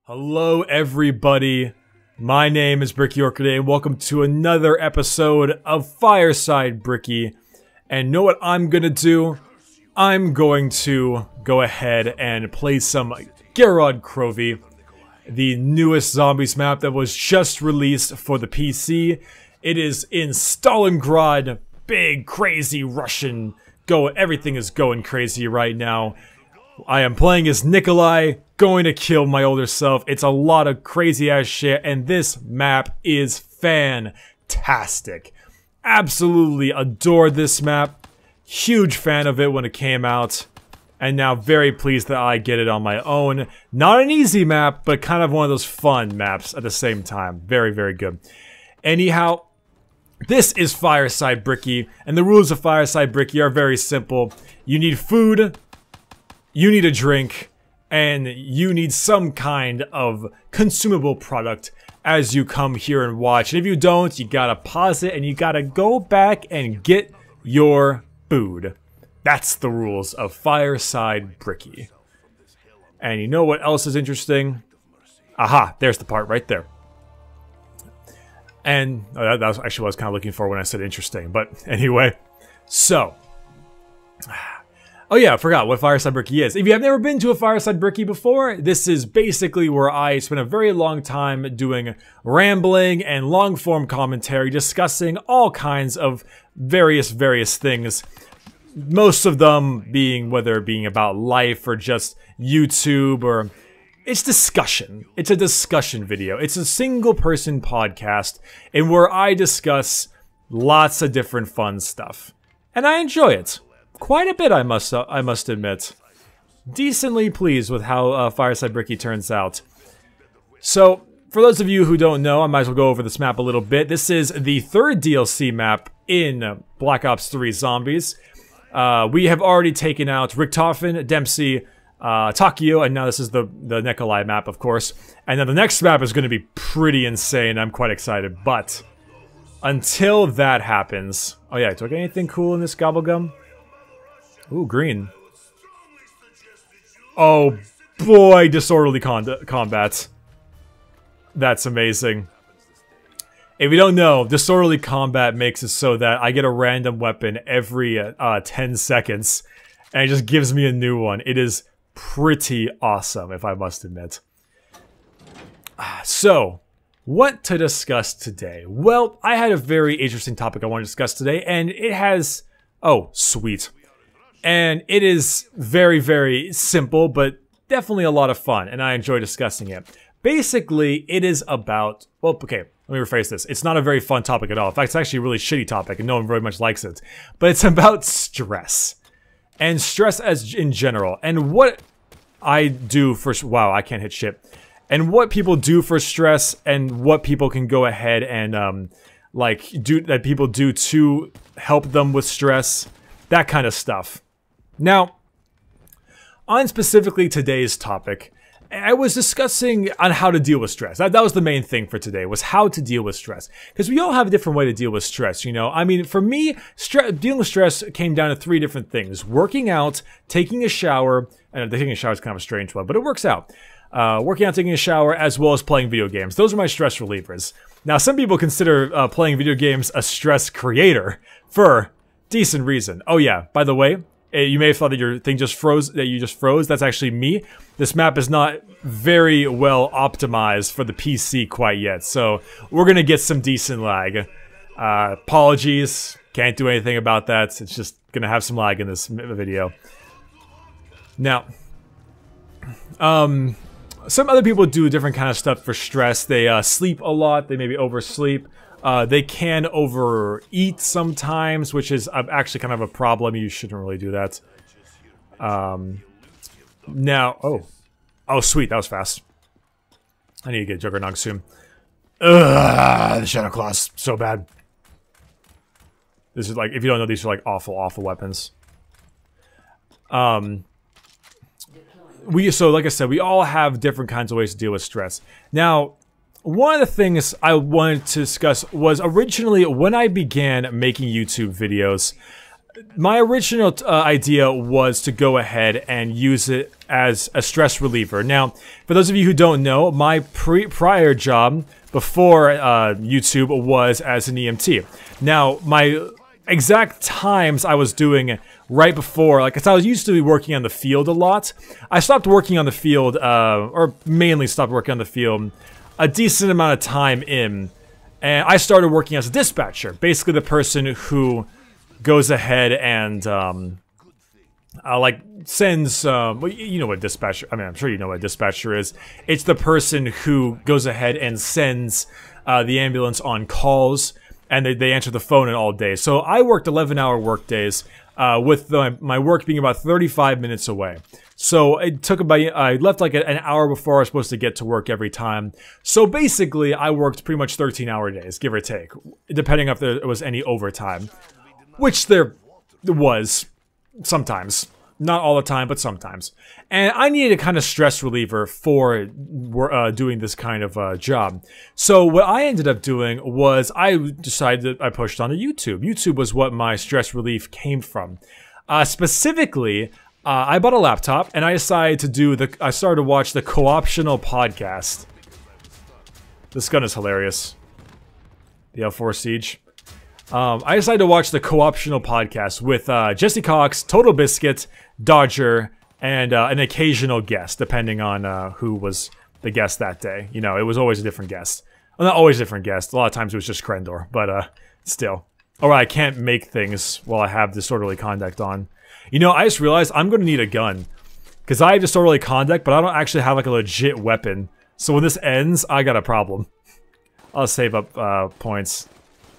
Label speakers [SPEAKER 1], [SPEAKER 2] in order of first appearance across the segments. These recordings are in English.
[SPEAKER 1] Hello everybody, my name is Bricky Orchidea and welcome to another episode of Fireside Bricky. And know what I'm gonna do? I'm going to go ahead and play some Gerard Crovy, the newest Zombies map that was just released for the PC. It is in Stalingrad, big crazy Russian, everything is going crazy right now. I am playing as Nikolai, going to kill my older self. It's a lot of crazy ass shit, and this map is fantastic. Absolutely adore this map. Huge fan of it when it came out, and now very pleased that I get it on my own. Not an easy map, but kind of one of those fun maps at the same time. Very, very good. Anyhow, this is Fireside Bricky, and the rules of Fireside Bricky are very simple. You need food, you need a drink, and you need some kind of consumable product as you come here and watch. And if you don't, you gotta pause it and you gotta go back and get your food. That's the rules of Fireside Bricky. And you know what else is interesting? Aha, there's the part right there. And that was actually what I was kind of looking for when I said interesting. But anyway, so oh yeah, I forgot what Fireside Bricky is. If you have never been to a Fireside Bricky before, this is basically where I spend a very long time doing rambling and long-form commentary, discussing all kinds of various things. Most of them being, whether it being about life or just YouTube, or it's discussion. It's a discussion video. It's a single-person podcast in where I discuss lots of different fun stuff. And I enjoy it. Quite a bit, I must admit. Decently pleased with how Fireside Bricky turns out. So, for those of you who don't know, I might as well go over this map a little bit. This is the third DLC map in Black Ops 3 Zombies. We have already taken out Richtofen, Dempsey, Takio, and now this is the Nikolai map, of course. And then the next map is going to be pretty insane. I'm quite excited, but until that happens... Oh yeah, do I get anything cool in this Gobblegum? Ooh, green. Oh boy, disorderly combat. That's amazing. If you don't know, disorderly combat makes it so that I get a random weapon every 10 seconds, and it just gives me a new one. It is pretty awesome, if I must admit. So, what to discuss today? Well, I had a very interesting topic I want to discuss today, and it has... Oh, sweet. And it is very simple, but definitely a lot of fun, and I enjoy discussing it. Basically, it is about... Well, okay, let me rephrase this. It's not a very fun topic at all. In fact, it's actually a really shitty topic, and no one very much likes it. But it's about stress. And stress as in general. And what I do for... Wow, I can't hit shit. And what people do for stress, and what people can go ahead and, that people do to help them with stress. That kind of stuff. Now, on specifically today's topic, I was discussing on how to deal with stress. That was the main thing for today, was how to deal with stress. Because we all have a different way to deal with stress, you know? I mean, for me, dealing with stress came down to 3 different things. Working out, taking a shower, and taking a shower is kind of a strange one, but it works out. Working out, taking a shower, as well as playing video games. Those are my stress relievers. Now, some people consider playing video games a stress creator for decent reason. Oh yeah, by the way, you may have thought that your thing just froze, that you just froze. That's actually me. This map is not very well optimized for the PC quite yet, so we're gonna get some decent lag. Apologies, can't do anything about that. It's just gonna have some lag in this video. Now, some other people do different kind of stuff for stress. They sleep a lot, they maybe oversleep. They can overeat sometimes, which is actually kind of a problem. You shouldn't really do that. Now, oh sweet, that was fast. I need to get Juggernog soon. Ugh, the Shadow Claws, so bad. This is like, if you don't know, these are like awful weapons. So like I said, we all have different kinds of ways to deal with stress. Now, one of the things I wanted to discuss was originally when I began making YouTube videos, my original idea was to go ahead and use it as a stress reliever. Now, for those of you who don't know, my prior job before YouTube was as an EMT. Now, my exact times I was doing right before, like, cause I was used to be working on the field a lot. I stopped working on the field, or mainly stopped working on the field a decent amount of time in, and I started working as a dispatcher, basically the person who goes ahead and, like, sends, well, you know what dispatcher, I mean, I'm sure you know what a dispatcher is. It's the person who goes ahead and sends, the ambulance on calls, and they answer the phone all day. So I worked 11-hour work days, with my work being about 35 minutes away. So it took about, I left like an hour before I was supposed to get to work every time. So basically, I worked pretty much 13-hour daes, give or take, depending if there was any overtime. Which there was, sometimes. Not all the time, but sometimes. And I needed a kind of stress reliever for doing this kind of job. So what I ended up doing was I decided that I pushed onto YouTube. YouTube was what my stress relief came from. Specifically, I bought a laptop and I decided to do I started to watch the Co-optional podcast. This gun is hilarious. The L4 Siege. I decided to watch the Co-optional podcast with Jesse Cox, Total Biscuit, Dodger, and an occasional guest, depending on who was the guest that day. You know, it was always a different guest. Well, not always a different guest. A lot of times it was just Krendor, but still. Alright, I can't make things while I have disorderly conduct on. You know, I just realized I'm going to need a gun. Because I have disorderly conduct, but I don't actually have like a legit weapon. So when this ends, I got a problem. I'll save up points.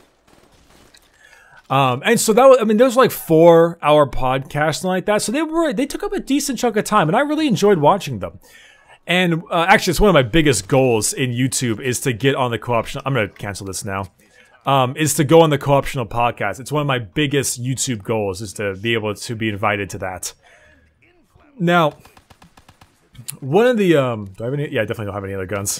[SPEAKER 1] And so that was, I mean, there was like 4-hour podcasts and like that. So they took up a decent chunk of time and I really enjoyed watching them. And, actually it's one of my biggest goals in YouTube is to get on the co-optional, I'm gonna cancel this now. Is to go on the co-optional podcast. It's one of my biggest YouTube goals is to be able to be invited to that. Now, one of the, do I have any? Yeah, I definitely don't have any other guns.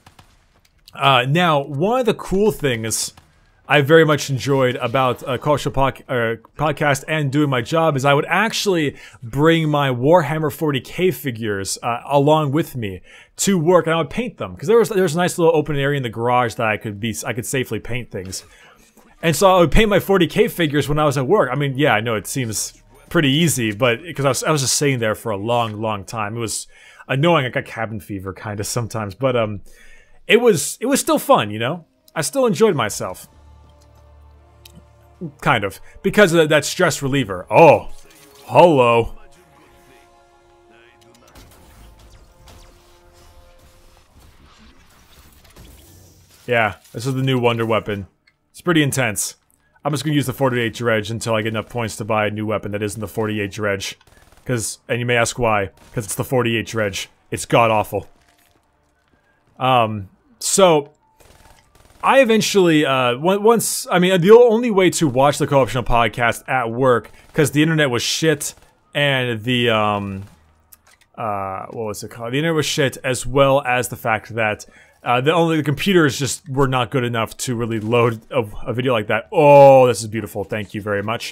[SPEAKER 1] Now, one of the cool things I very much enjoyed about a cultural podcast and doing my job is I would actually bring my Warhammer 40k figures along with me to work, and I would paint them because there was a nice little open area in the garage that I could safely paint things. And so I would paint my 40k figures when I was at work. I mean, yeah, I know it seems pretty easy, but because I was just sitting there for a long time. It was annoying. I got cabin fever kind of sometimes, but it was still fun, you know. I still enjoyed myself. Kind of. Because of that stress reliever. Oh. Hello. Yeah, this is the new wonder weapon. It's pretty intense. I'm just gonna use the 48 dredge until I get enough points to buy a new weapon that isn't the 48 dredge. And you may ask why. Because it's the 48 dredge. It's god-awful. So I eventually, I mean, the only way to watch the Co-optional podcast at work, because the internet was shit, and the, what was it called? The internet was shit, as well as the fact that, the computers just were not good enough to really load a video like that. Oh, this is beautiful. Thank you very much.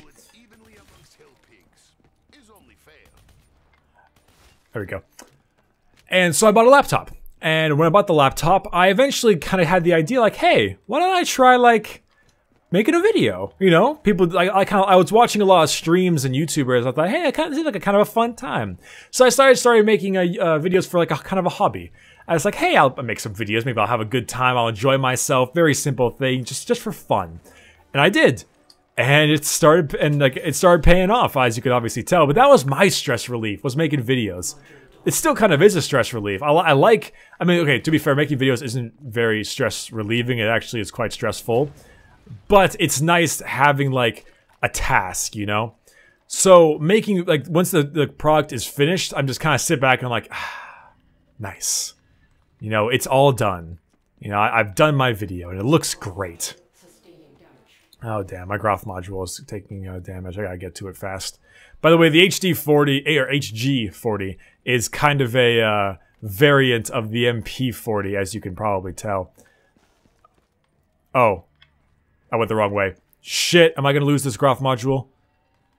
[SPEAKER 1] There we go. And so I bought a laptop. And when I bought the laptop, I eventually kind of had the idea, like, hey, why don't I try, like, making a video? You know, people, like, I was watching a lot of streams and YouTubers. I thought, hey, it seems like a kind of a fun time. So I started making videos for, like, a kind of a hobby. I was like, hey, I'll make some videos. Maybe I'll have a good time. I'll enjoy myself. Very simple thing, just for fun. And I did. And it started paying off, as you could obviously tell. But that was my stress relief, was making videos. It still kind of is a stress relief. I mean, okay, to be fair, making videos isn't very stress relieving. It actually is quite stressful. But it's nice having, like, a task, you know? So making, like, once the product is finished, I'm just kind of sit back and I'm like, ah, nice. You know, it's all done. You know, I've done my video and it looks great. Oh, damn, my Graph module is taking damage. I gotta get to it fast. By the way, the HD40, or HG40, is kind of a variant of the MP40, as you can probably tell. Oh. I went the wrong way. Shit, am I gonna lose this Graph module?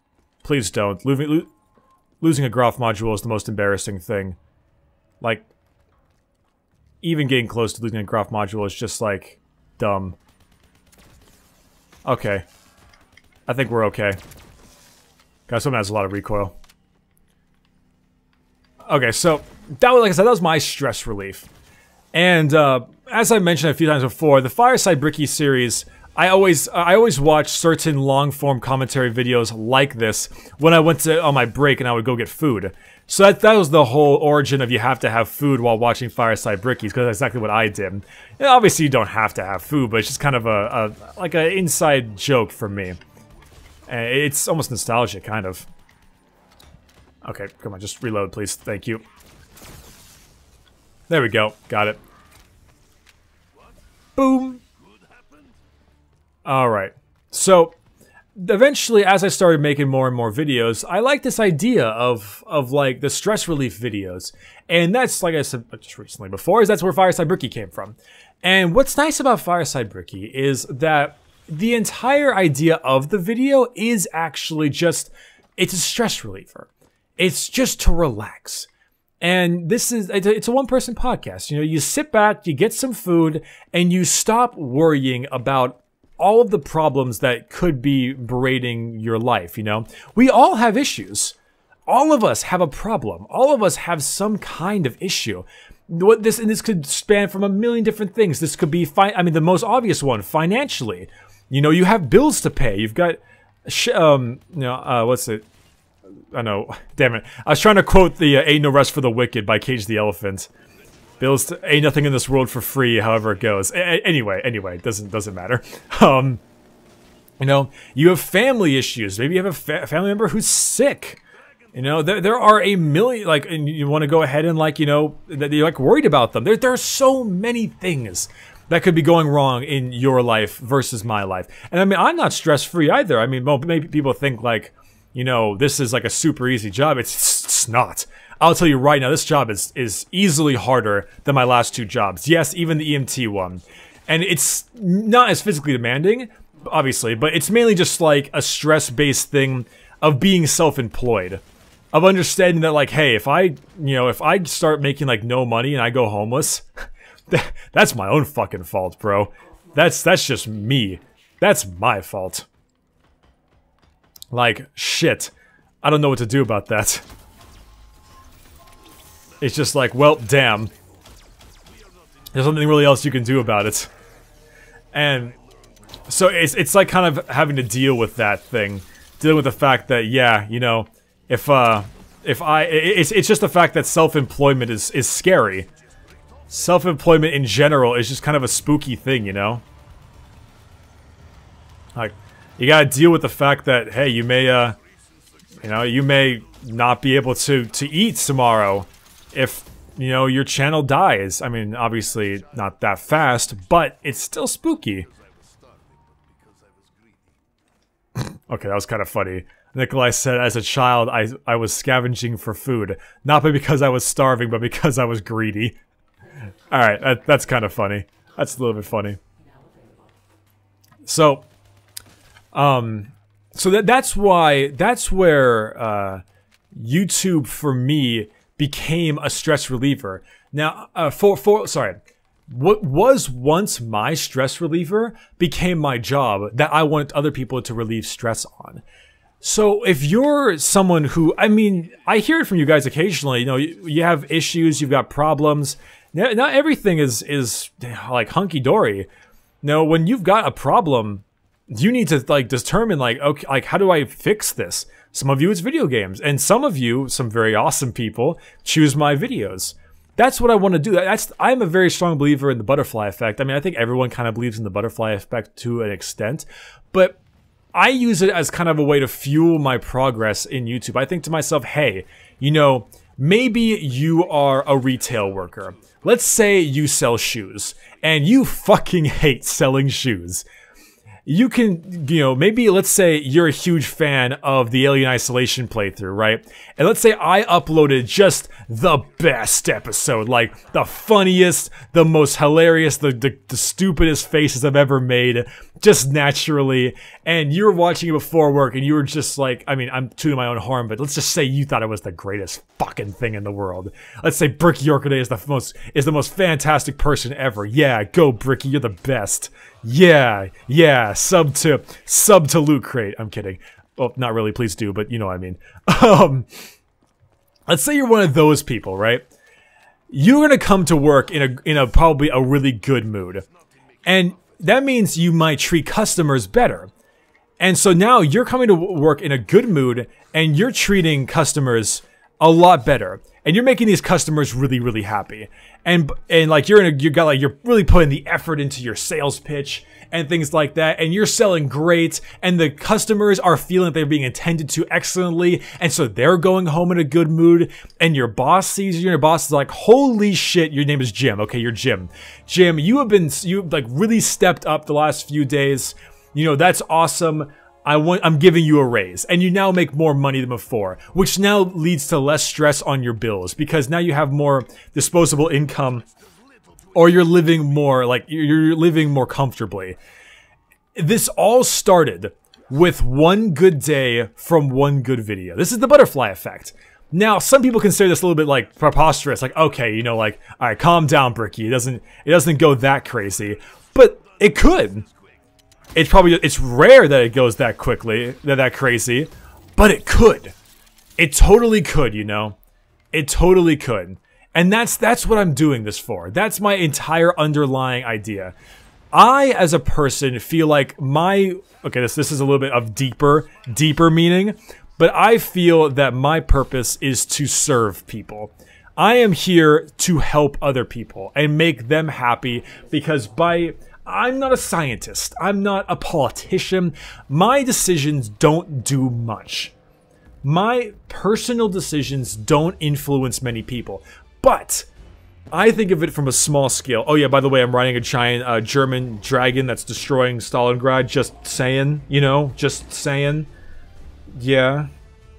[SPEAKER 1] Please don't. Losing a Graph module is the most embarrassing thing. Like, even getting close to losing a Graph module is just, like, dumb. Okay. I think we're okay. Got someone has a lot of recoil. Okay, so, that was, like I said, that was my stress relief. And, as I mentioned a few times before, the Fireside Bricky series, I always watch certain long-form commentary videos like this when I went on my break and I would go get food. So that was the whole origin of you have to have food while watching Fireside Brickies, because that's exactly what I did. And obviously you don't have to have food, but it's just kind of like an inside joke for me. And it's almost nostalgic, kind of. Okay, come on, just reload, please. Thank you. There we go. Got it. Boom. Alright. So, eventually, as I started making more and more videos, I like this idea of like, the stress relief videos. And that's, like I said just recently before, is that's where Fireside Bricky came from. And what's nice about Fireside Bricky is that the entire idea of the video is actually just, it's a stress reliever. It's just to relax. And this is, it's a one-person podcast. You know, you sit back, you get some food, and you stop worrying about all of the problems that could be berating your life, you know? We all have issues. All of us have a problem. All of us have some kind of issue. This could span from a million different things. This could be, I mean, the most obvious one, financially. You know, you have bills to pay. You've got, what's it? I know, damn it. I was trying to quote the Ain't No Rest for the Wicked by Cage the Elephant. Bills to, ain't nothing in this world for free, however it goes. Anyway, doesn't matter. You know, you have family issues. Maybe you have a family member who's sick. You know, there are a million, like, and you want to go ahead and, like, you know, that you're, like, worried about them. There are so many things that could be going wrong in your life versus my life. And I mean, I'm not stress-free either. I mean, maybe people think, like, you know, this is, like, a super easy job. It's not. I'll tell you right now, this job is easily harder than my last two jobs. Yes, even the EMT one. And it's not as physically demanding, obviously, but it's mainly just like a stress-based thing of being self-employed. Of understanding that, like, hey, if I start making, like, no money and I go homeless, that's my own fucking fault, bro. That's just me. That's my fault. Like, shit. I don't know what to do about that. It's just like, well, damn. There's something really else you can do about it. And so it's like kind of having to deal with that thing. Dealing with the fact that, yeah, you know, it's just the fact that self-employment is scary. Self-employment in general is just kind of a spooky thing, you know? Like, you gotta deal with the fact that, hey, you may not be able to eat tomorrow. If, you know, your channel dies. I mean, obviously not that fast, but it's still spooky. Okay, that was kind of funny. Nikolai said, as a child, I was scavenging for food. Not because I was starving, but because I was greedy. Alright, that's kind of funny. That's a little bit funny. So, that's where, YouTube for me became a stress reliever. Now, what was once my stress reliever became my job that I wanted other people to relieve stress on. So if you're someone who, I mean, I hear it from you guys occasionally, you know, you have issues, you've got problems. Not everything is like hunky-dory. No, when you've got a problem, you need to, like, determine, like, okay, like, how do I fix this? Some of you, it's video games. And some of you, some very awesome people, choose my videos. That's what I want to do. I'm a very strong believer in the butterfly effect. I mean, I think everyone kind of believes in the butterfly effect to an extent. But I use it as kind of a way to fuel my progress in YouTube. I think to myself, hey, you know, maybe you are a retail worker. Let's say you sell shoes. And you fucking hate selling shoes. you can, you know, maybe let's say you're a huge fan of the Alien Isolation playthrough, right? And let's say I uploaded just the best episode, like the funniest, the most hilarious, the stupidest faces I've ever made, just naturally. And you were watching it before work and you were just like, I mean, I'm tooting my own horn, but let's just say you thought it was the greatest fucking thing in the world. Let's say Bricky Yorkaday is the most fantastic person ever. Yeah, go Bricky, you're the best. Yeah, sub to Loot Crate. I'm kidding. Well, not really, please do, but you know what I mean. Let's say you're one of those people, right? You're gonna come to work in a probably a really good mood. And that means you might treat customers better. And so now you're coming to work in a good mood and you're treating customers a lot better. And you're making these customers really, really happy. And like you're really putting the effort into your sales pitch and things like that, and you're selling great, and the customers are feeling they're being attended to excellently, and so they're going home in a good mood, and your boss sees you, and your boss is like, holy shit, your name is Jim. Okay, you're Jim. Jim, you like really stepped up the last few days. You know, that's awesome. I'm giving you a raise, and you now make more money than before, which now leads to less stress on your bills because now you have more disposable income, or you're living more comfortably. This all started with one good day from one good video. This is the butterfly effect. Now, some people consider this a little bit like preposterous, like, okay, you know, like, all right, calm down, Bricky. It doesn't go that crazy, but it could. It's rare that it goes that quickly, that crazy, but it could. It totally could, you know? It totally could. And that's what I'm doing this for. That's my entire underlying idea. I, as a person, feel like okay, this is a little bit of deeper meaning, but I feel that my purpose is to serve people. I am here to help other people and make them happy because I'm not a scientist. I'm not a politician. My decisions don't do much. My personal decisions don't influence many people. But I think of it from a small scale. Oh yeah, by the way, I'm riding a giant German dragon that's destroying Stalingrad. Just saying, you know, just saying. Yeah.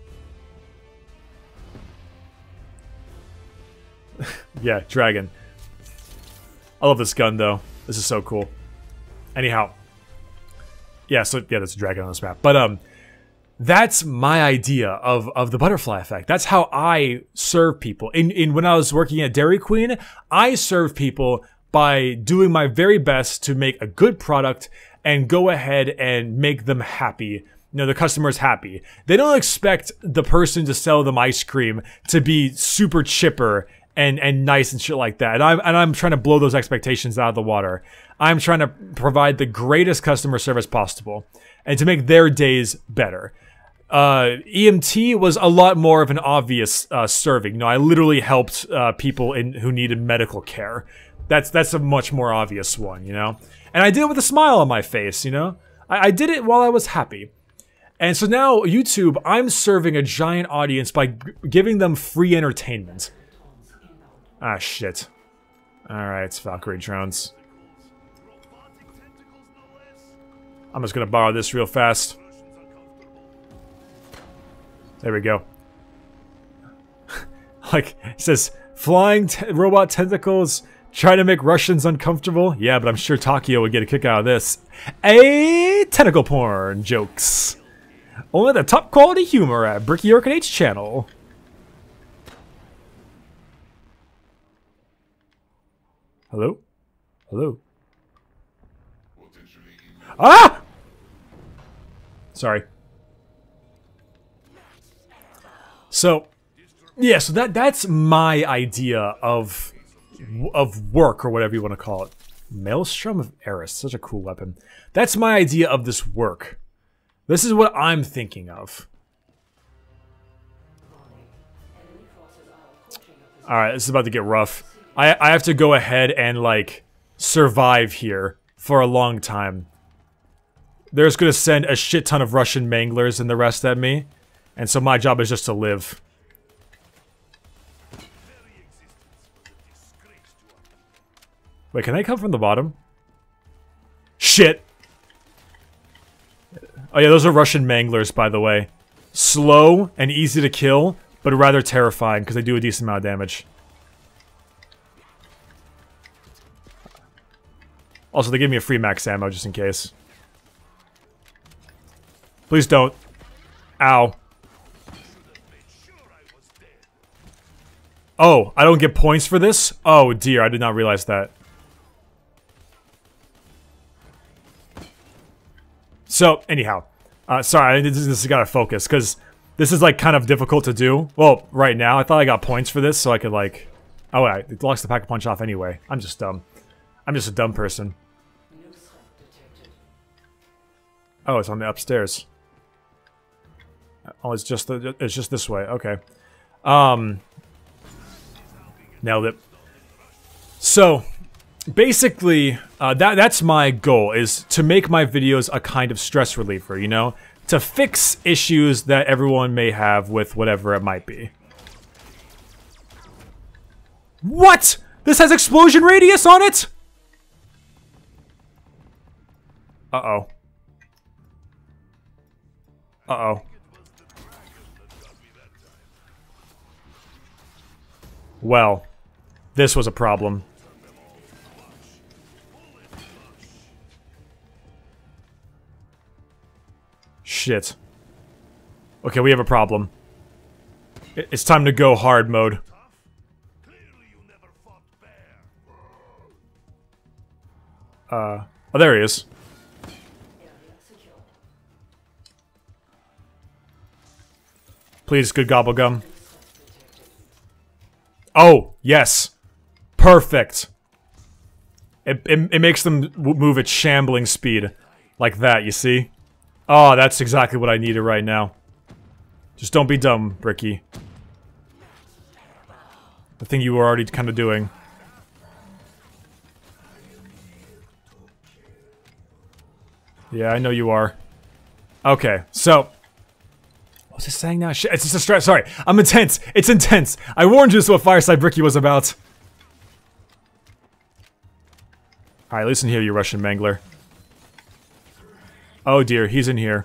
[SPEAKER 1] Yeah, dragon. I love this gun though. This is so cool. Anyhow, yeah, so yeah, there's a dragon on this map. But that's my idea of the butterfly effect. That's how I serve people. When I was working at Dairy Queen, I serve people by doing my very best to make a good product and go ahead and make them happy. You know, the customer's happy. They don't expect the person to sell them ice cream to be super chipper and nice and shit like that. And I'm trying to blow those expectations out of the water. I'm trying to provide the greatest customer service possible and to make their days better. EMT was a lot more of an obvious serving. You know, I literally helped people who needed medical care. That's a much more obvious one, you know? And I did it with a smile on my face, you know? I did it while I was happy. And so now, YouTube, I'm serving a giant audience by giving them free entertainment. Ah, shit. Alright, it's Valkyrie drones. I'm just gonna borrow this real fast. There we go. Like, it says, flying robot tentacles trying to make Russians uncomfortable. Yeah, but I'm sure Takio would get a kick out of this. Tentacle porn jokes. Only the top quality humor at Bricky Yorkadate's channel. Hello? Hello? Ah! Sorry. So, yeah, so that's my idea of work, or whatever you want to call it. Maelstrom of Eris, such a cool weapon. That's my idea of this work. This is what I'm thinking of. Alright, this is about to get rough. I have to go ahead and, like, survive here for a long time. They're just gonna send a shit ton of Russian manglers and the rest at me. And so my job is just to live. Wait, can I come from the bottom? Shit! Oh yeah, those are Russian Manglers, by the way. Slow and easy to kill, but rather terrifying because they do a decent amount of damage. Also, they give me a free max ammo just in case. Please don't. Ow. Oh, I don't get points for this? Oh dear, I did not realize that. So, anyhow. Sorry, this has got to focus, because this is, like, kind of difficult to do. Well, right now, I thought I got points for this, so I could, like... Oh, wait, it locks the pack-a-punch off anyway. I'm just dumb. I'm just a dumb person. Oh, it's on the upstairs. Oh, it's just this way. Okay. Nailed it. So, basically, that's my goal, is to make my videos a kind of stress reliever, you know? To fix issues that everyone may have with whatever it might be. What?! This has explosion radius on it?! Uh-oh. Uh-oh. Well, this was a problem. Shit. Okay, we have a problem. It's time to go hard mode. Oh, there he is. Please, good gobblegum. Oh, yes. Perfect. It makes them move at shambling speed. Like that, you see? Oh, that's exactly what I needed right now. Just don't be dumb, Bricky. The thing you were already kind of doing. Yeah, I know you are. Okay, so... What's it saying now? Shit, it's just a stress. Sorry, I'm intense. It's intense. I warned you this is what Fireside Bricky was about. Alright, listen here, you Russian Mangler. Oh dear, he's in here.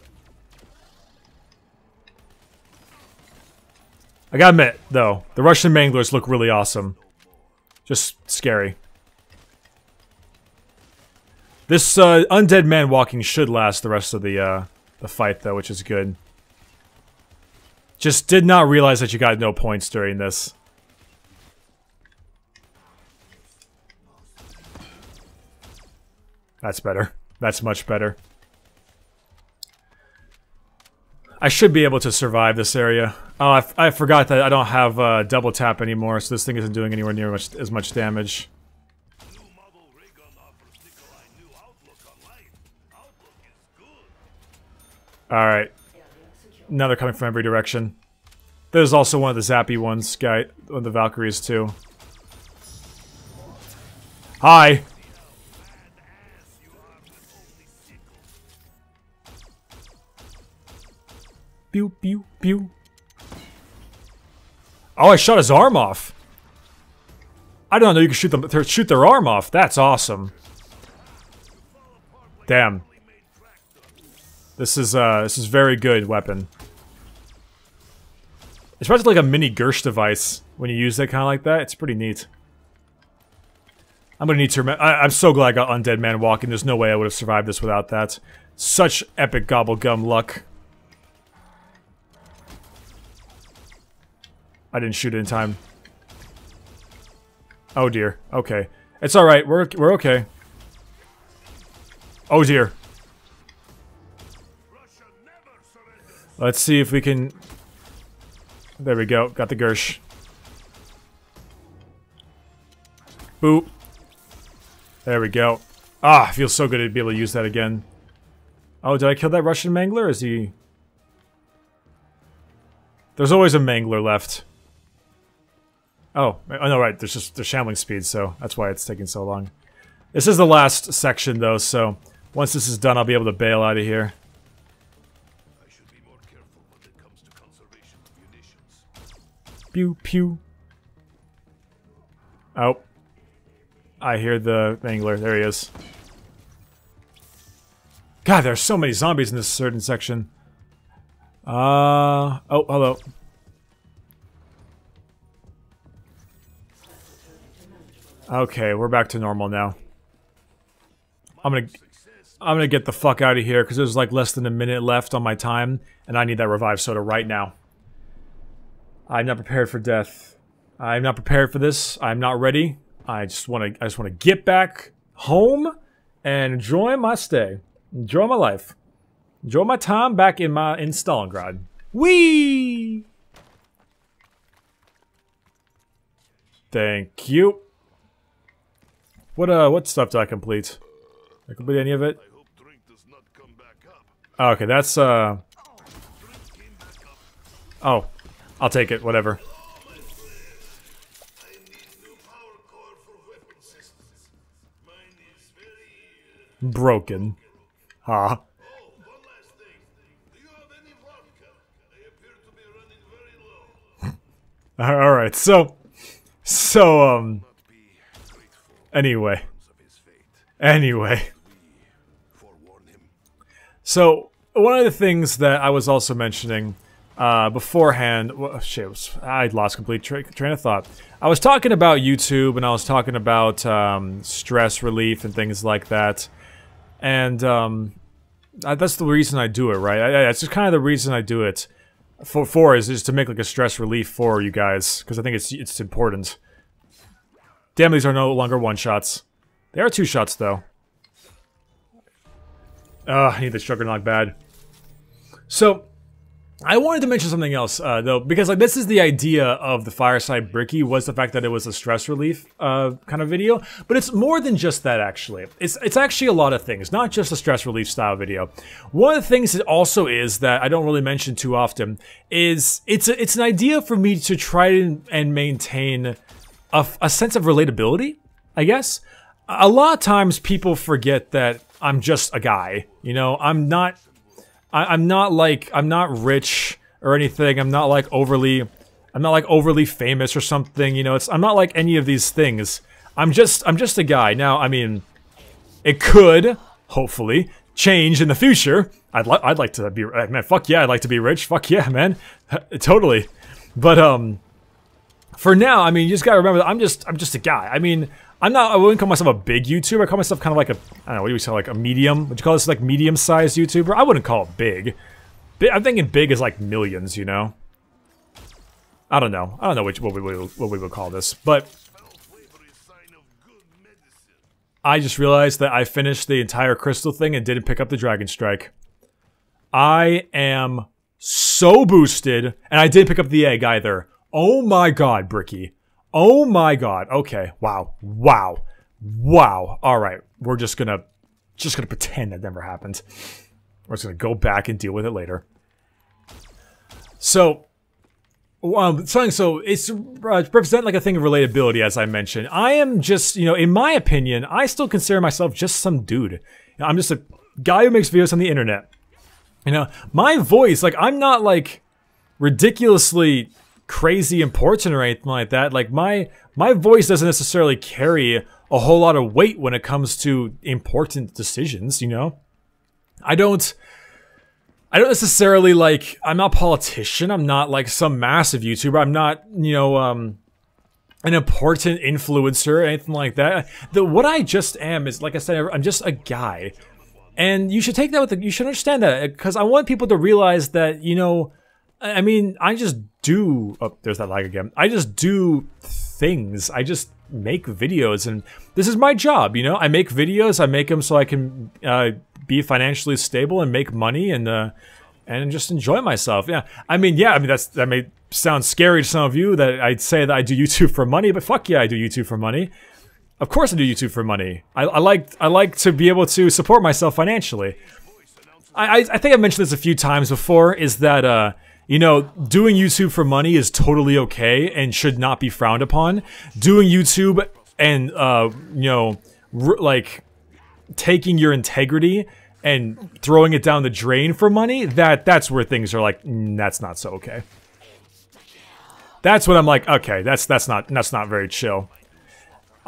[SPEAKER 1] I gotta admit, though, the Russian Manglers look really awesome. Just scary. This undead man walking should last the rest of the fight, though, which is good. Just did not realize that you got no points during this. That's better. That's much better. I should be able to survive this area. Oh, I forgot that I don't have double tap anymore, so this thing isn't doing anywhere near as much damage. Alright. Now they're coming from every direction. There's also one of the zappy ones, one of the Valkyries too. Hi! Pew, pew, pew. Oh, I shot his arm off. I don't know you can shoot their arm off. That's awesome. Damn. This is very good weapon. It's probably like a mini Gersh device when you use that kind of like that. It's pretty neat. I'm gonna need to I'm so glad I got Undead Man walking. There's no way I would have survived this without that. Such epic gobblegum luck. I didn't shoot it in time. Oh dear. Okay. It's alright. We're okay. Oh dear. Let's see if we can... There we go. Got the Gersh. Boop. There we go. Ah, feels so good to be able to use that again. Oh, did I kill that Russian Mangler? Or is he... There's always a Mangler left. Oh no, right. There's just the shambling speed, so that's why it's taking so long. This is the last section, though, so once this is done, I'll be able to bail out of here.
[SPEAKER 2] I should be more careful when it comes to conservation of munitions.
[SPEAKER 1] Pew pew. Oh, I hear the Mangler. There he is. God, there's so many zombies in this certain section. Oh, hello. Okay, we're back to normal now. I'm gonna get the fuck out of here because there's like less than a minute left on my time, and I need that revive soda right now. I'm not prepared for death. I'm not prepared for this. I'm not ready. I just wanna get back home and enjoy my stay. Enjoy my life. Enjoy my time back in Stalingrad. Whee! Thank you. What stuff did I complete? Did I complete any of it?
[SPEAKER 2] I hope drink does not come back up.
[SPEAKER 1] Oh, okay, that's oh, I'll take it, whatever.
[SPEAKER 2] I need new power core for weapon systems. Mine is very
[SPEAKER 1] Broken. Ha.
[SPEAKER 2] Oh, one last thing. Do you have any vodka? I appear to be running very low.
[SPEAKER 1] Alright, so
[SPEAKER 2] Not be grateful
[SPEAKER 1] anyway.
[SPEAKER 2] of his fate.
[SPEAKER 1] Anyway.
[SPEAKER 2] Forewarn him.
[SPEAKER 1] So, one of the things that I was also mentioning beforehand, well, shit, I lost complete train of thought. I was talking about YouTube, and I was talking about stress relief and things like that. And that's the reason I do it, right? That's just kind of the reason I do it. Is just to make like a stress relief for you guys, because I think it's important. Damn, these are no longer one-shots. They are two-shots, though. I need this Juggernaut bad. So, I wanted to mention something else, though, because like this is the idea of the Fireside Bricky, was the fact that it was a stress relief kind of video, but it's more than just that, actually. It's actually a lot of things, not just a stress relief style video. One of the things it also is that I don't really mention too often is it's an idea for me to try and maintain a sense of relatability, I guess. A lot of times people forget that I'm just a guy, you know, I'm not rich or anything. I'm not like overly famous or something. You know, I'm not like any of these things. I'm just a guy. Now, I mean, it could hopefully change in the future. I'd like to be, man. Fuck yeah, I'd like to be rich. Fuck yeah, man. Totally. But for now, I mean, you just gotta remember that I'm just a guy. I mean, I wouldn't call myself a big YouTuber. I call myself kind of like a, I don't know, what do you say, like a medium? Would you call this like medium-sized YouTuber? I wouldn't call it big. I'm thinking big is like millions, you know? I don't know what we would call this, but I just realized that I finished the entire crystal thing and didn't pick up the Dragon Strike. I am so boosted, and I didn't pick up the egg either. Oh my god, Bricky. Oh my god. Okay. Wow. Wow. Wow. Alright. We're just gonna pretend that never happened. We're just gonna go back and deal with it later. So, so it's represent like a thing of relatability, as I mentioned. I am just, you know, in my opinion, I still consider myself just some dude. You know, I'm just a guy who makes videos on the internet. You know, my voice, like, I'm not like ridiculously crazy important or anything like that. Like my voice doesn't necessarily carry a whole lot of weight when it comes to important decisions, you know? I don't necessarily like, I'm not a politician, I'm not like some massive YouTuber, I'm not, you know, an important influencer or anything like that. What I just am is, like I said, I'm just a guy. And you should take that you should understand that, because I want people to realize that, you know, I mean, I just do, oh, there's that lag again. I just do things. I just make videos, and this is my job, you know? I make videos, I make them so I can be financially stable and make money and just enjoy myself. Yeah, I mean, that may sound scary to some of you that I'd say that I do YouTube for money, but fuck yeah, I do YouTube for money. Of course I do YouTube for money. I like to be able to support myself financially. I think I've mentioned this a few times before, is that, you know, doing YouTube for money is totally okay and should not be frowned upon. Doing YouTube and, you know, like, taking your integrity and throwing it down the drain for money, that's where things are like, that's not so okay. That's when I'm like, okay, that's not very chill.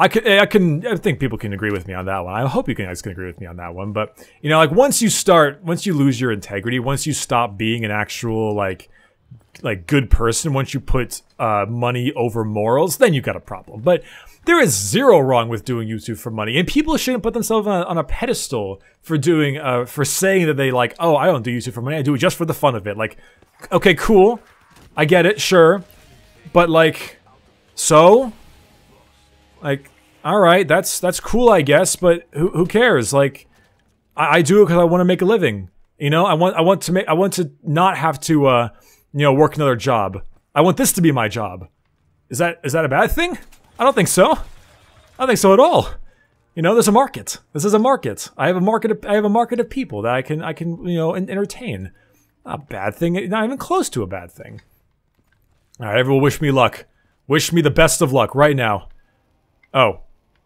[SPEAKER 1] I think people can agree with me on that one. I hope you guys can agree with me on that one. But you know, like once you lose your integrity, once you stop being an actual like good person, once you put money over morals, then you got a problem. But there is zero wrong with doing YouTube for money, and people shouldn't put themselves on a pedestal for doing for saying that they like, oh, I don't do YouTube for money, I do it just for the fun of it. Like, okay, cool, I get it, sure, but like, so, like, all right, that's cool, I guess, but who cares? Like, I do it because I want to make a living. You know, I want to not have to you know, work another job. I want this to be my job. Is that a bad thing? I don't think so. I don't think so at all. You know, there's a market. This is a market. I have a market of people that I can you know, entertain. Not a bad thing. Not even close to a bad thing. All right, everyone, wish me luck. Wish me the best of luck right now. Oh.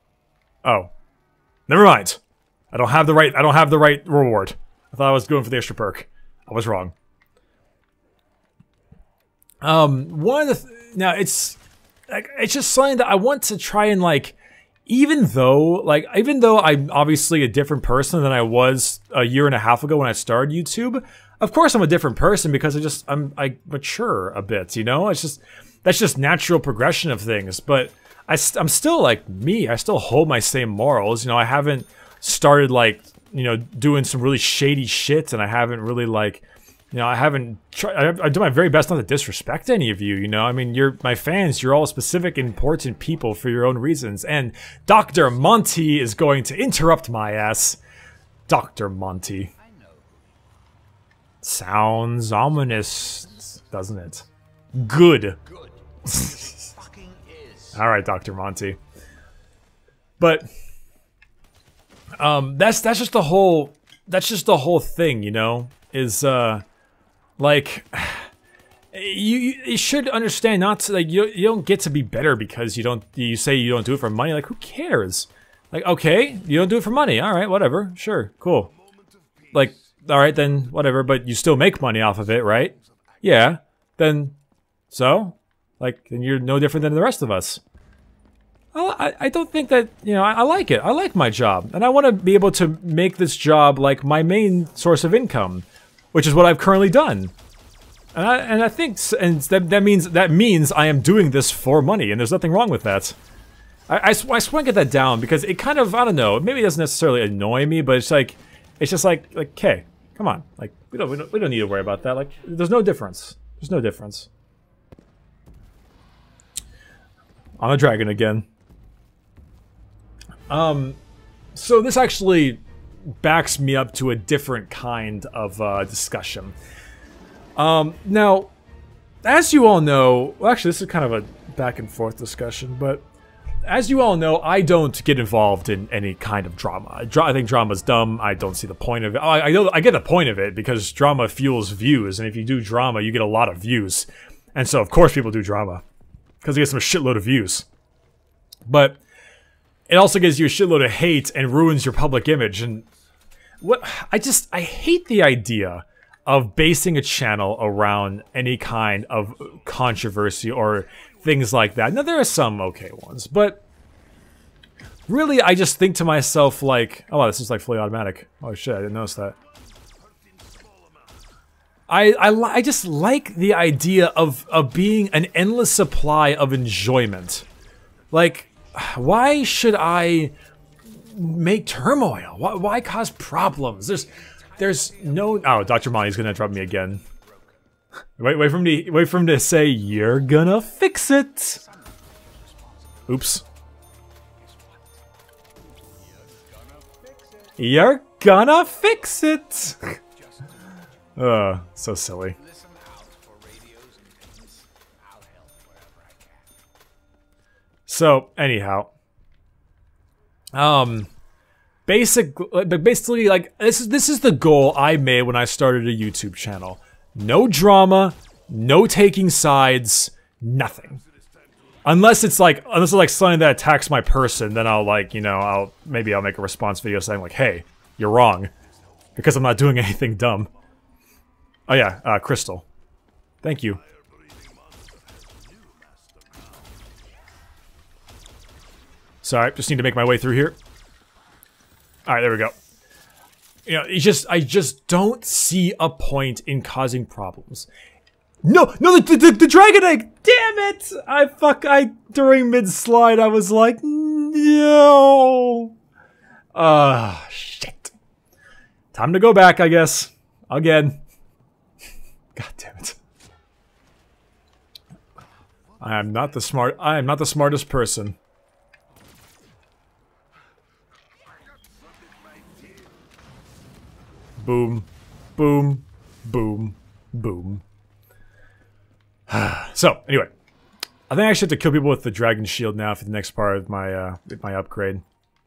[SPEAKER 1] Never mind. I don't have the right reward. I thought I was going for the extra perk. I was wrong. One of the now it's just something that I want to try and like, even though I'm obviously a different person than I was a year and a half ago when I started YouTube. Of course I'm a different person because I mature a bit, you know? That's just natural progression of things, but I'm still like me. I still hold my same morals, you know. I haven't started like, you know, doing some really shady shit, and I haven't really like, you know, I do my very best not to disrespect any of you, you know? I mean, you're my fans, you're all specific, important people for your own reasons, and Dr. Monty is going to interrupt my ass. Dr. Monty. Sounds ominous, doesn't it? Good.
[SPEAKER 3] Fucking is.
[SPEAKER 1] Alright, Dr. Monty. But, that's just the whole thing, you know? Is, like, you should understand not to, like, you don't get to be better because you say you don't do it for money. Like, who cares? Like, okay, you don't do it for money. All right, whatever. Sure, cool. Like, all right, then whatever, but you still make money off of it, right? Yeah, then, so? Like, then you're no different than the rest of us. I don't think that, you know, I like it. I like my job, and I want to be able to make this job, like, my main source of income, which is what I've currently done. And I think, and that means I am doing this for money, and there's nothing wrong with that. I just want to get that down, because it kind of, I don't know, maybe it doesn't necessarily annoy me, but it's just like, okay, come on, like, we don't need to worry about that. Like, there's no difference. There's no difference. On a dragon again. So this actually backs me up to a different kind of discussion. Now, as you all know, well, actually, this is kind of a back and forth discussion, but as you all know, I don't get involved in any kind of drama. I think drama's dumb. I don't see the point of it. I get the point of it because drama fuels views, and if you do drama, you get a lot of views. And so, of course, people do drama because it gets them a shitload of views. But it also gives you a shitload of hate and ruins your public image. And what I hate the idea of basing a channel around any kind of controversy or things like that. Now, there are some okay ones, but really, I just think to myself, like, oh, wow, this is like fully automatic. Oh shit, I didn't notice that. I just like the idea of being an endless supply of enjoyment. Like, why should I make turmoil? Why cause problems? There's no. Oh, Dr. Monty's gonna interrupt me again. Wait for him to say, "You're gonna fix it." Oops. You're gonna fix it. So silly. So anyhow, basically, like this is the goal I made when I started a YouTube channel. No drama, no taking sides, nothing. Unless it's like something that attacks my person, then I'll like, you know, maybe I'll make a response video saying like, hey, you're wrong, because I'm not doing anything dumb. Oh yeah, Crystal, thank you. Sorry, just need to make my way through here. Alright, there we go. You know, I just don't see a point in causing problems. No, the dragon egg! Damn it! During mid-slide, I was like, no! Shit. Time to go back, I guess. Again. God damn it. I am not the smartest person. Boom. Boom. Boom. Boom. So, anyway. I think I actually have to kill people with the dragon shield now for the next part of my my upgrade.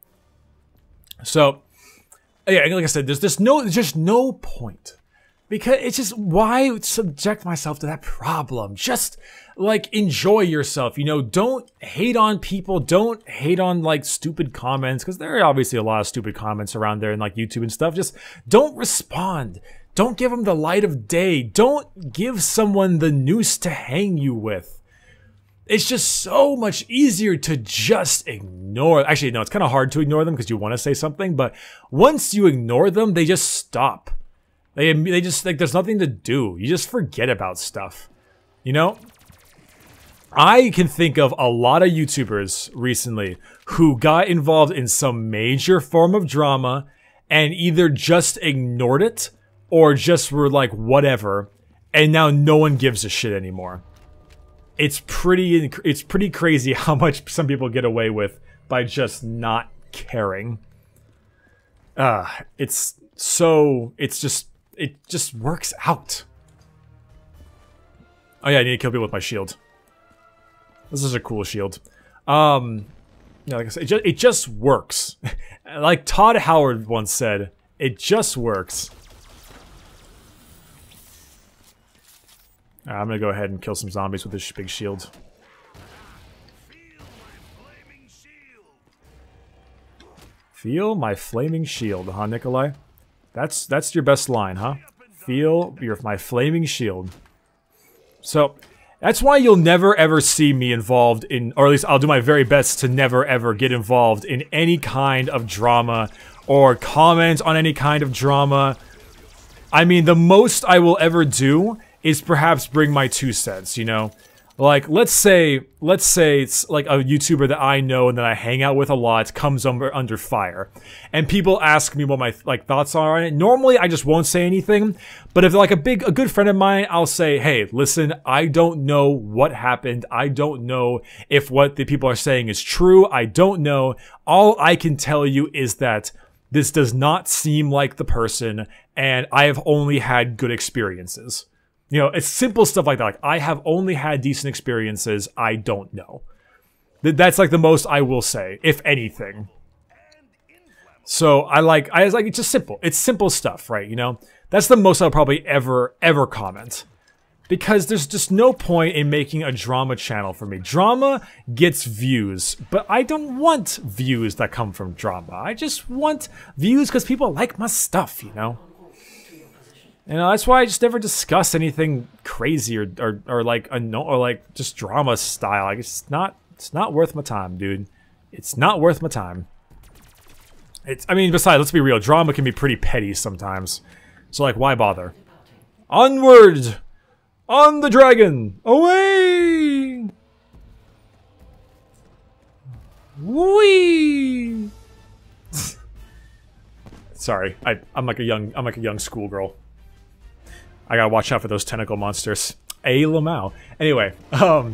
[SPEAKER 1] So, yeah, like I said, there's just no point. Because it's just, why subject myself to that problem? Just, like, enjoy yourself, you know? Don't hate on people. Don't hate on, like, stupid comments. Because there are obviously a lot of stupid comments around there in, like, YouTube and stuff. Just don't respond. Don't give them the light of day. Don't give someone the noose to hang you with. It's just so much easier to just ignore. Actually, no, it's kind of hard to ignore them because you want to say something. But once you ignore them, they just stop. They just, like, there's nothing to do. You just forget about stuff. You know? I can think of a lot of YouTubers recently who got involved in some major form of drama and either just ignored it or just were like, whatever, and now no one gives a shit anymore. It's pretty crazy how much some people get away with by just not caring. It just works out. Oh yeah, I need to kill people with my shield. This is a cool shield. Yeah, like I said, it just works. Like Todd Howard once said, it just works. I'm gonna go ahead and kill some zombies with this big shield. Feel my flaming shield, huh, Nikolai? That's your best line, huh? Feel my flaming shield. So, that's why you'll never ever see me involved in, or at least I'll do my very best to never ever get involved in any kind of drama or comment on any kind of drama. I mean, the most I will ever do is perhaps bring my 2 cents, you know? Like, let's say it's like a YouTuber that I know and that I hang out with a lot comes under fire. And people ask me what my, like, thoughts are on it. Normally, I just won't say anything. But if they're like a good friend of mine, I'll say, hey, listen, I don't know what happened. I don't know if what the people are saying is true. I don't know. All I can tell you is that this does not seem like the person, and I have only had good experiences. You know, it's simple stuff like that. Like, I have only had decent experiences. I don't know. That's like the most I will say, if anything. So I was like, it's just simple. It's simple stuff, right? You know, that's the most I'll probably ever comment. Because there's just no point in making a drama channel for me. Drama gets views, but I don't want views that come from drama. I just want views because people like my stuff, you know? You know, that's why I just never discuss anything crazy or like just drama style. Like, it's not worth my time, dude. It's not worth my time. I mean, besides, let's be real, drama can be pretty petty sometimes. So, like, why bother? Onward! On the dragon! Away! Whee! Sorry, I'm like a young schoolgirl. I gotta watch out for those tentacle monsters. A Lamau. Anyway, so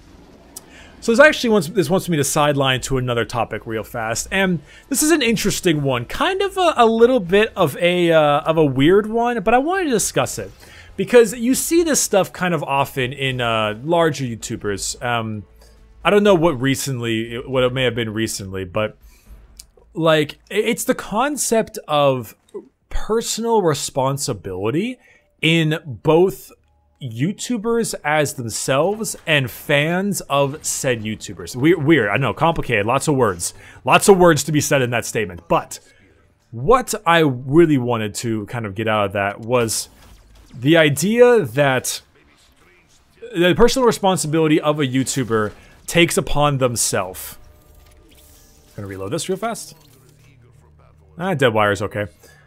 [SPEAKER 1] this wants me to sideline to another topic real fast, and this is an interesting one, kind of a little bit of a weird one, but I wanted to discuss it because you see this stuff kind of often in larger YouTubers. I don't know what it may have been recently, but like it's the concept of personal responsibility in both YouTubers as themselves and fans of said YouTubers. Weird, I know, complicated, lots of words to be said in that statement. But what I really wanted to kind of get out of that was the idea that the personal responsibility of a YouTuber takes upon themselves gonna reload this real fast. Dead wire's okay.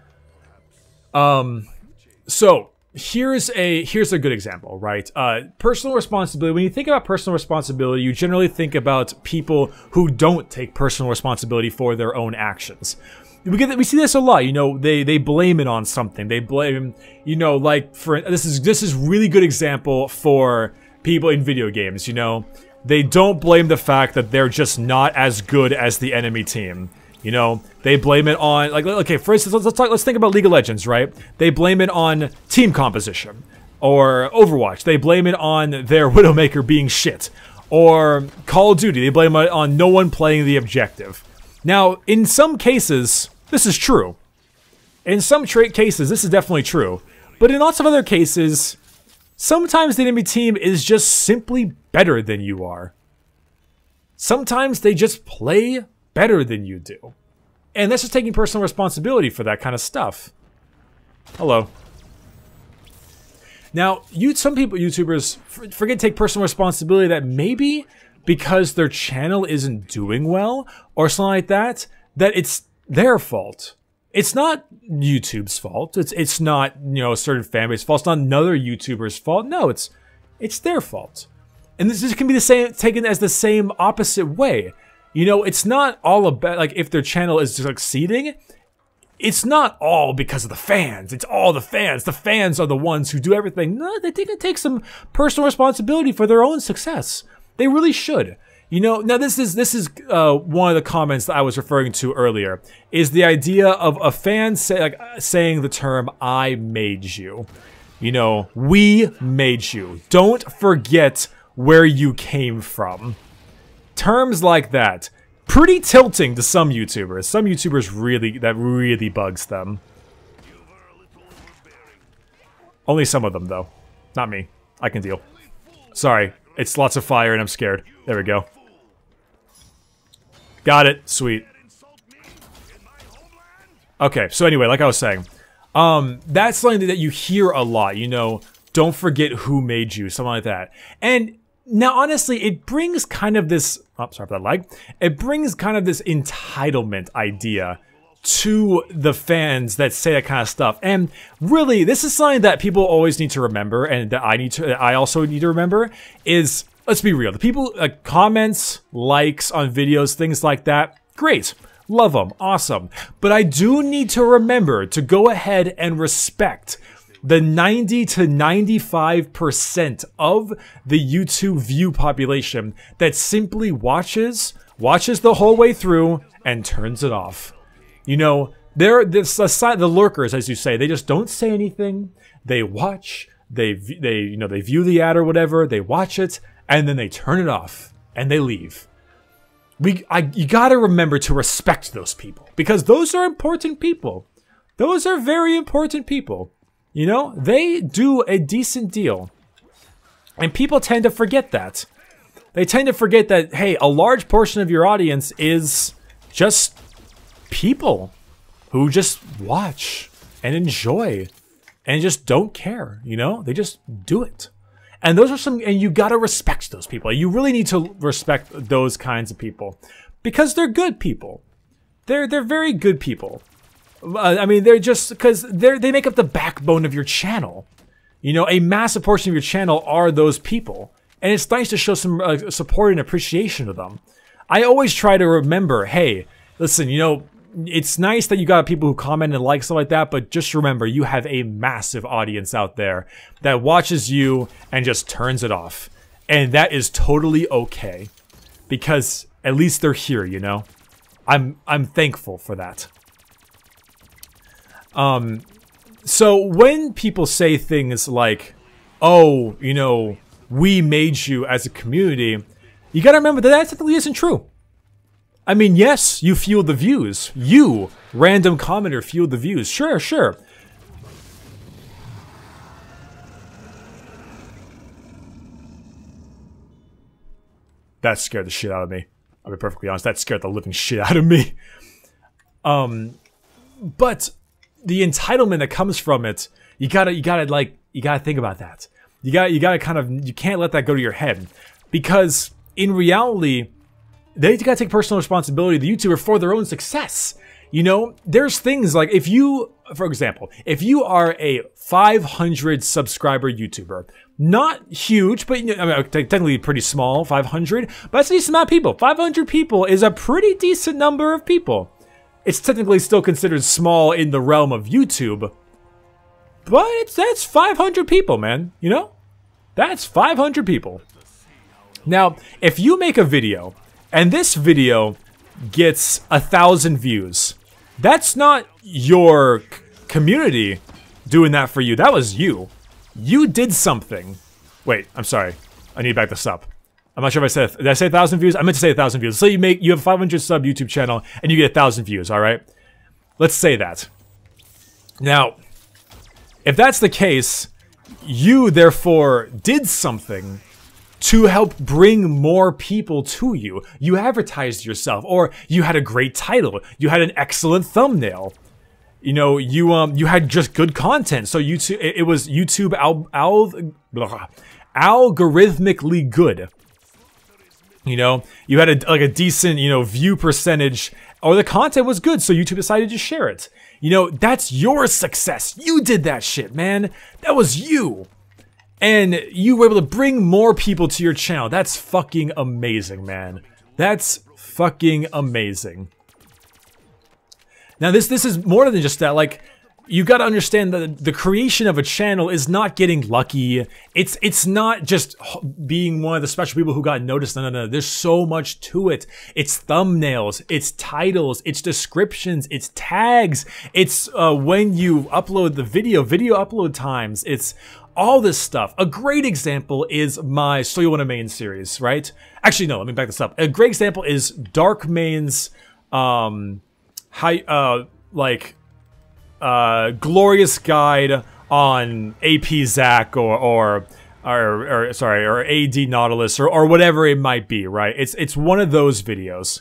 [SPEAKER 1] So here's a good example, right? Personal responsibility. When you think about personal responsibility, you generally think about people who don't take personal responsibility for their own actions. We see this a lot, you know, they blame it on something. They blame, you know, like for this is really good example for people in video games, you know. They don't blame the fact that they're just not as good as the enemy team. You know, they blame it on, like, okay, for instance, let's think about League of Legends, right? They blame it on team composition. Or Overwatch, they blame it on their Widowmaker being shit. Or Call of Duty, they blame it on no one playing the objective. Now, in some cases, this is true. In some cases, this is definitely true. But in lots of other cases, sometimes the enemy team is just simply better than you are. Sometimes they just play better than you do. And that's just taking personal responsibility for that kind of stuff. Hello. Now, some YouTubers forget to take personal responsibility that maybe because their channel isn't doing well or something like that, that it's their fault. It's not YouTube's fault. It's not, you know, a certain fan base's fault. It's not another YouTuber's fault. No, it's their fault. And this can be the same, taken as the same opposite way. You know, it's not all about, like, if their channel is succeeding, it's not all because of the fans. It's all the fans. The fans are the ones who do everything. No, they need to take some personal responsibility for their own success. They really should. You know, now this is one of the comments that I was referring to earlier, is the idea of a fan saying the term, I made you. You know, we made you. Don't forget where you came from. Terms like that, pretty tilting to some YouTubers. Some YouTubers really bugs them. Only some of them, though. Not me. I can deal. Sorry, it's lots of fire and I'm scared. There we go. Got it. Sweet. Okay, so anyway, like I was saying, that's something that you hear a lot, you know, don't forget who made you, something like that. And now, honestly, it brings kind of this, oh, sorry for that lag. It brings kind of this entitlement idea to the fans that say that kind of stuff. And really, this is something that people always need to remember, and that I also need to remember, is, let's be real, the people, comments, likes on videos, things like that, great. Love them, awesome. But I do need to remember to go ahead and respect the 90 to 95% of the YouTube view population that simply watches the whole way through and turns it off. You know, the lurkers, as you say, they just don't say anything. They watch, they view the ad or whatever, they watch it, and then they turn it off and they leave. You gotta remember to respect those people, because those are important people. Those are very important people. You know, they do a decent deal. And people tend to forget that. They tend to forget that, hey, a large portion of your audience is just people who just watch and enjoy and just don't care, you know? They just do it. And those are and you gotta respect those people. You really need to respect those kinds of people, because they're good people. They're very good people. I mean, they're just, because they make up the backbone of your channel. You know, a massive portion of your channel are those people. And it's nice to show some support and appreciation to them. I always try to remember, hey, listen, you know, it's nice that you got people who comment and like stuff like that, but just remember, you have a massive audience out there that watches you and just turns it off. And that is totally okay, because at least they're here, you know? I'm thankful for that. So when people say things like, oh, you know, we made you as a community, you gotta remember that that technically isn't true. I mean, yes, you fueled the views. You, random commenter, fueled the views. Sure, sure. That scared the shit out of me. I'll be perfectly honest, that scared the living shit out of me. But the entitlement that comes from it, you gotta think about that. You gotta kind of, you can't let that go to your head, because in reality, they gotta take personal responsibility, the YouTuber, for their own success. You know, there's things like if you, for example, if you are a 500 subscriber YouTuber, not huge, but I mean, technically pretty small, 500, but that's a decent amount of people. 500 people is a pretty decent number of people. It's technically still considered small in the realm of YouTube, but that's 500 people, man, you know? That's 500 people. Now, if you make a video, and this video gets 1,000 views, that's not your community doing that for you. That was you. You did something. Wait, I'm sorry. I need to back this up. I'm not sure if I said, did I say 1,000 views? I meant to say 1,000 views. So you have a 500 sub YouTube channel and you get 1,000 views, all right? Let's say that. Now, if that's the case, you therefore did something to help bring more people to you. You advertised yourself, or you had a great title. You had an excellent thumbnail. You know, you had just good content. So YouTube, it was YouTube algorithmically good. You know, you had a decent, you know, view percentage, or the content was good, so YouTube decided to share it. You know, that's your success. You did that shit, man. That was you. And you were able to bring more people to your channel. That's fucking amazing, man. That's fucking amazing. Now, this is more than just that. Like, you gotta understand that the creation of a channel is not getting lucky. It's not just being one of the special people who got noticed. No. There's so much to it. It's thumbnails, it's titles, it's descriptions, it's tags, it's when you upload the video upload times, it's all this stuff. A great example is my Soyona Main series, right? Actually, no, let me back this up. A great example is Dark Main's, glorious guide on AP Zack or AD Nautilus or whatever it might be, right? It's one of those videos.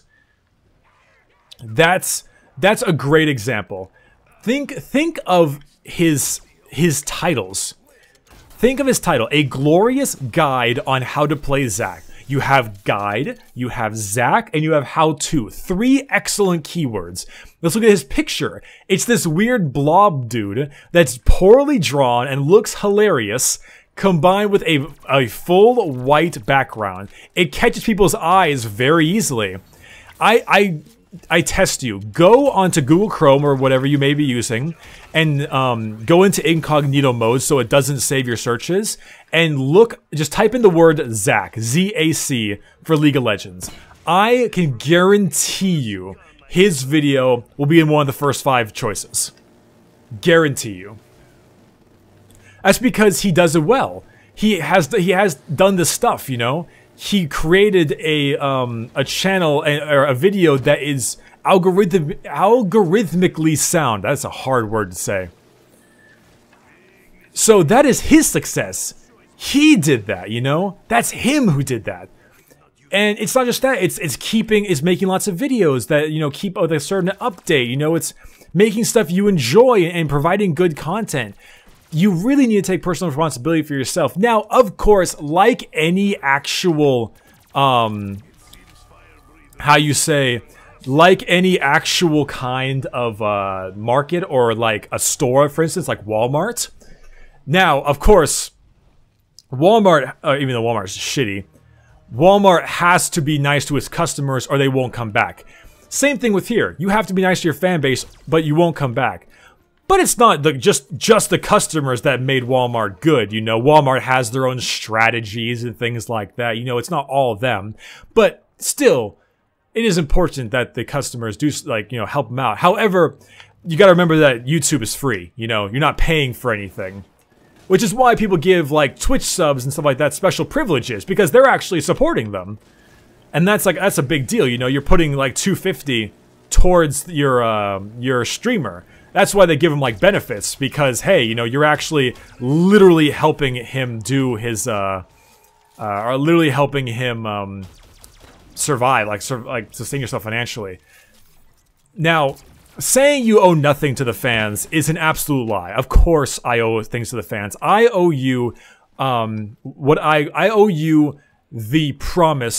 [SPEAKER 1] That's a great example. Think of his titles. Think of his title, A Glorious Guide on How to Play Zack. You have guide, you have Zack, and you have how-to. 3 excellent keywords. Let's look at his picture. It's this weird blob dude that's poorly drawn and looks hilarious, combined with a full white background. It catches people's eyes very easily. I test you. Go onto Google Chrome or whatever you may be using and go into incognito mode so it doesn't save your searches and look, just type in the word Zack, Z-A-C, for League of Legends. I can guarantee you his video will be in one of the first 5 choices. Guarantee you. That's because he does it well. He has done this stuff, you know? He created a channel or a video that is algorithmically sound. That's a hard word to say. So that is his success. He did that, you know? That's him who did that. And it's not just that, it's making lots of videos that, you know, keep with a certain update, you know, it's making stuff you enjoy and providing good content. You really need to take personal responsibility for yourself. Now, of course, like any actual, like any actual kind of market or like a store, for instance, like Walmart. Now, of course, Walmart, even though Walmart's shitty, Walmart has to be nice to its customers or they won't come back. Same thing with here. You have to be nice to your fan base, but you won't come back. But it's not just the customers that made Walmart good, you know. Walmart has their own strategies and things like that, you know. It's not all of them, but still, it is important that the customers do, like, you know, help them out. However, you got to remember that YouTube is free, you know. You're not paying for anything, which is why people give like Twitch subs and stuff like that special privileges, because they're actually supporting them, and that's a big deal, you know. You're putting like $250 towards your streamer. That's why they give him like benefits, because hey, you know, you're actually literally helping him do his or literally helping him survive, like sustain yourself financially. Now, saying you owe nothing to the fans is an absolute lie. Of course I owe things to the fans. I owe you I owe you the promise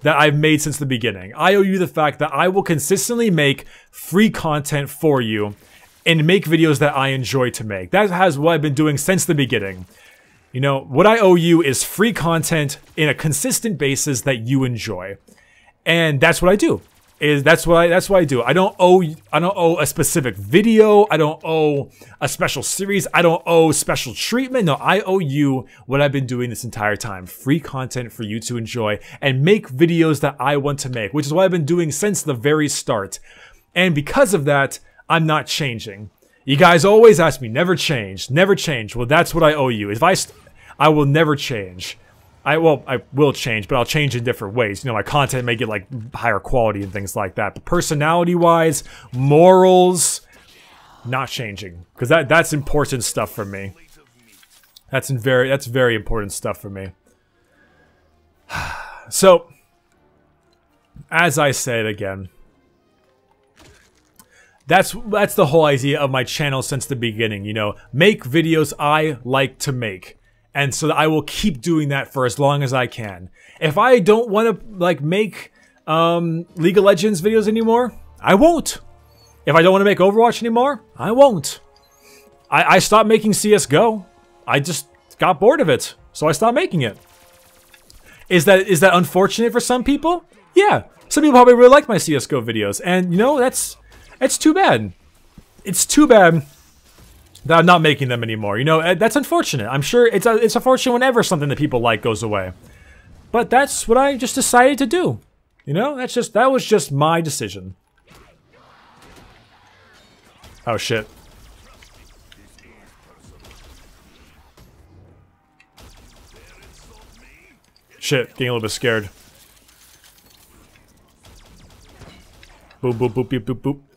[SPEAKER 1] that I've made since the beginning. I owe you the fact that I will consistently make free content for you and make videos that I enjoy to make. That has what I've been doing since the beginning. You know, what I owe you is free content in a consistent basis that you enjoy. And that's what I do. That's what I do. I don't owe a specific video. I don't owe a special series. I don't owe special treatment. No, I owe you what I've been doing this entire time. Free content for you to enjoy and make videos that I want to make, which is what I've been doing since the very start. And because of that, I'm not changing. You guys always ask me, never change, never change. Well, that's what I owe you. I will never change. I will change, but I'll change in different ways. You know, my content may get like higher quality and things like that. But personality-wise, morals, not changing, because that's important stuff for me. That's very important stuff for me. So, as I said again, that's the whole idea of my channel since the beginning. You know, make videos I like to make. And so I will keep doing that for as long as I can. If I don't want to like make League of Legends videos anymore, I won't. If I don't want to make Overwatch anymore, I won't. I stopped making CSGO. I just got bored of it, so I stopped making it. Is that unfortunate for some people? Yeah, some people probably really like my CSGO videos, and you know it's too bad. It's too bad that I'm not making them anymore. You know, that's unfortunate. I'm sure it's unfortunate whenever something that people like goes away. But that's what I just decided to do. You know, that was just my decision. Oh shit. Shit, getting a little bit scared. Boop, boop, boop, boop, boop, boop.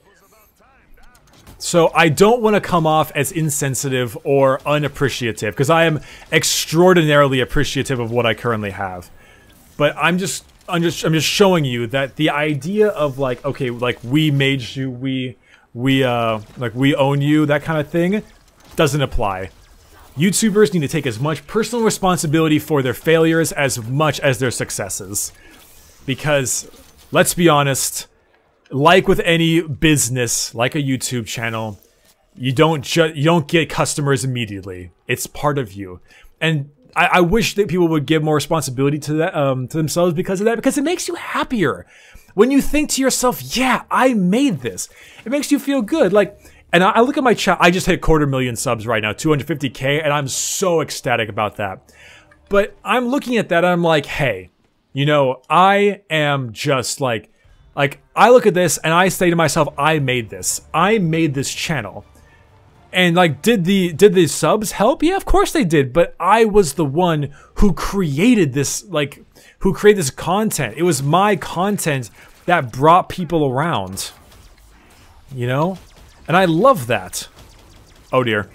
[SPEAKER 1] So I don't want to come off as insensitive or unappreciative, because I am extraordinarily appreciative of what I currently have. But I'm just showing you that the idea of like, okay, like we made you, like we own you, that kind of thing, doesn't apply. YouTubers need to take as much personal responsibility for their failures as much as their successes. Because, let's be honest, like with any business, like a YouTube channel, you don't get customers immediately. It's part of you. And I wish that people would give more responsibility to that, to themselves because of that, because it makes you happier. When you think to yourself, yeah, I made this, it makes you feel good. Like, and I look at my chat, I just hit 250,000 subs right now, 250K, and I'm so ecstatic about that. But I'm looking at that and I'm like, hey, you know, I am just like I look at this and I say to myself, I made this. I made this channel. And like, did the subs help? Yeah, of course they did. But I was the one who created this, like, who created this content. It was my content that brought people around. You know? And I love that. Oh dear.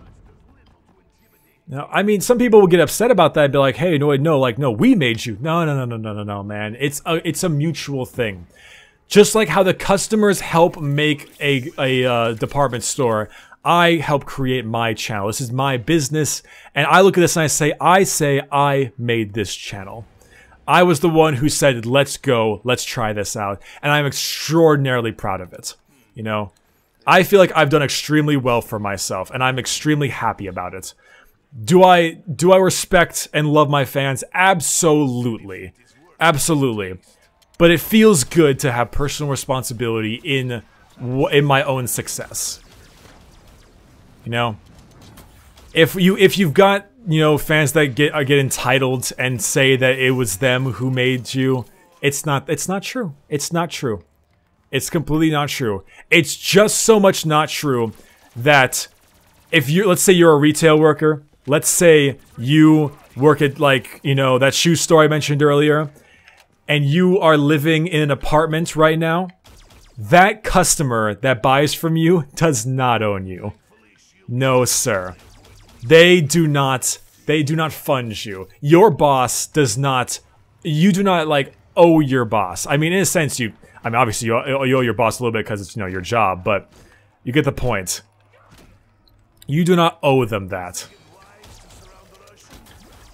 [SPEAKER 1] Now, I mean, some people will get upset about that and be like, hey, no, we made you. No, man. It's a mutual thing. Just like how the customers help make a department store, I help create my channel. This is my business, and I look at this and I say I made this channel. I was the one who said, let's go, let's try this out, and I'm extraordinarily proud of it. You know, I feel like I've done extremely well for myself, and I'm extremely happy about it. Do I respect and love my fans? Absolutely. Absolutely. But it feels good to have personal responsibility in my own success. You know, if you've got, you know, fans that get entitled and say that it was them who made you, it's not true. It's not true. It's completely not true. It's just so much not true that if let's say you're a retail worker, let's say you work at, like, you know, that shoe store I mentioned earlier, and you are living in an apartment right now, that customer that buys from you does not own you. No, sir. They do not fund you. Your boss does not, you do not, like, owe your boss. I mean, in a sense, obviously you owe your boss a little bit because it's, you know, your job, but you get the point. You do not owe them that.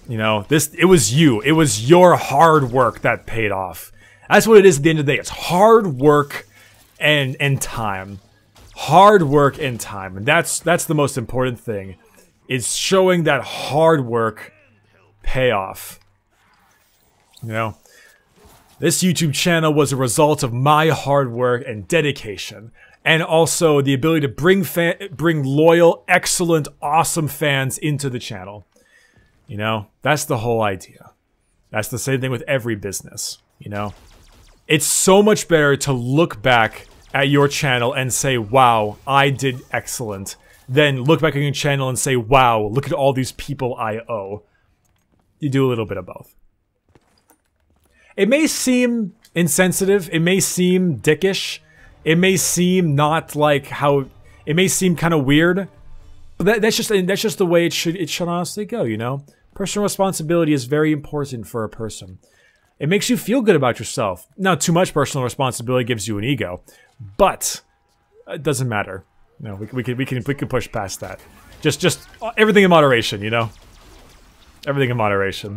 [SPEAKER 1] You know, it was you. It was your hard work that paid off. That's what it is at the end of the day. It's hard work and time. Hard work and time. And that's the most important thing. Is showing that hard work pay off. You know, this YouTube channel was a result of my hard work and dedication. And also the ability to bring loyal, excellent, awesome fans into the channel. You know, that's the whole idea. That's the same thing with every business, you know. It's so much better to look back at your channel and say, wow, I did excellent, than look back at your channel and say, wow, look at all these people I owe. You do a little bit of both. It may seem insensitive, it may seem dickish, it may seem not like how, it may seem kind of weird, but that's just the way it should honestly go, you know? Personal responsibility is very important for a person. It makes you feel good about yourself. Now, too much personal responsibility gives you an ego, but it doesn't matter. No, we can push past that. Just everything in moderation, you know? Everything in moderation.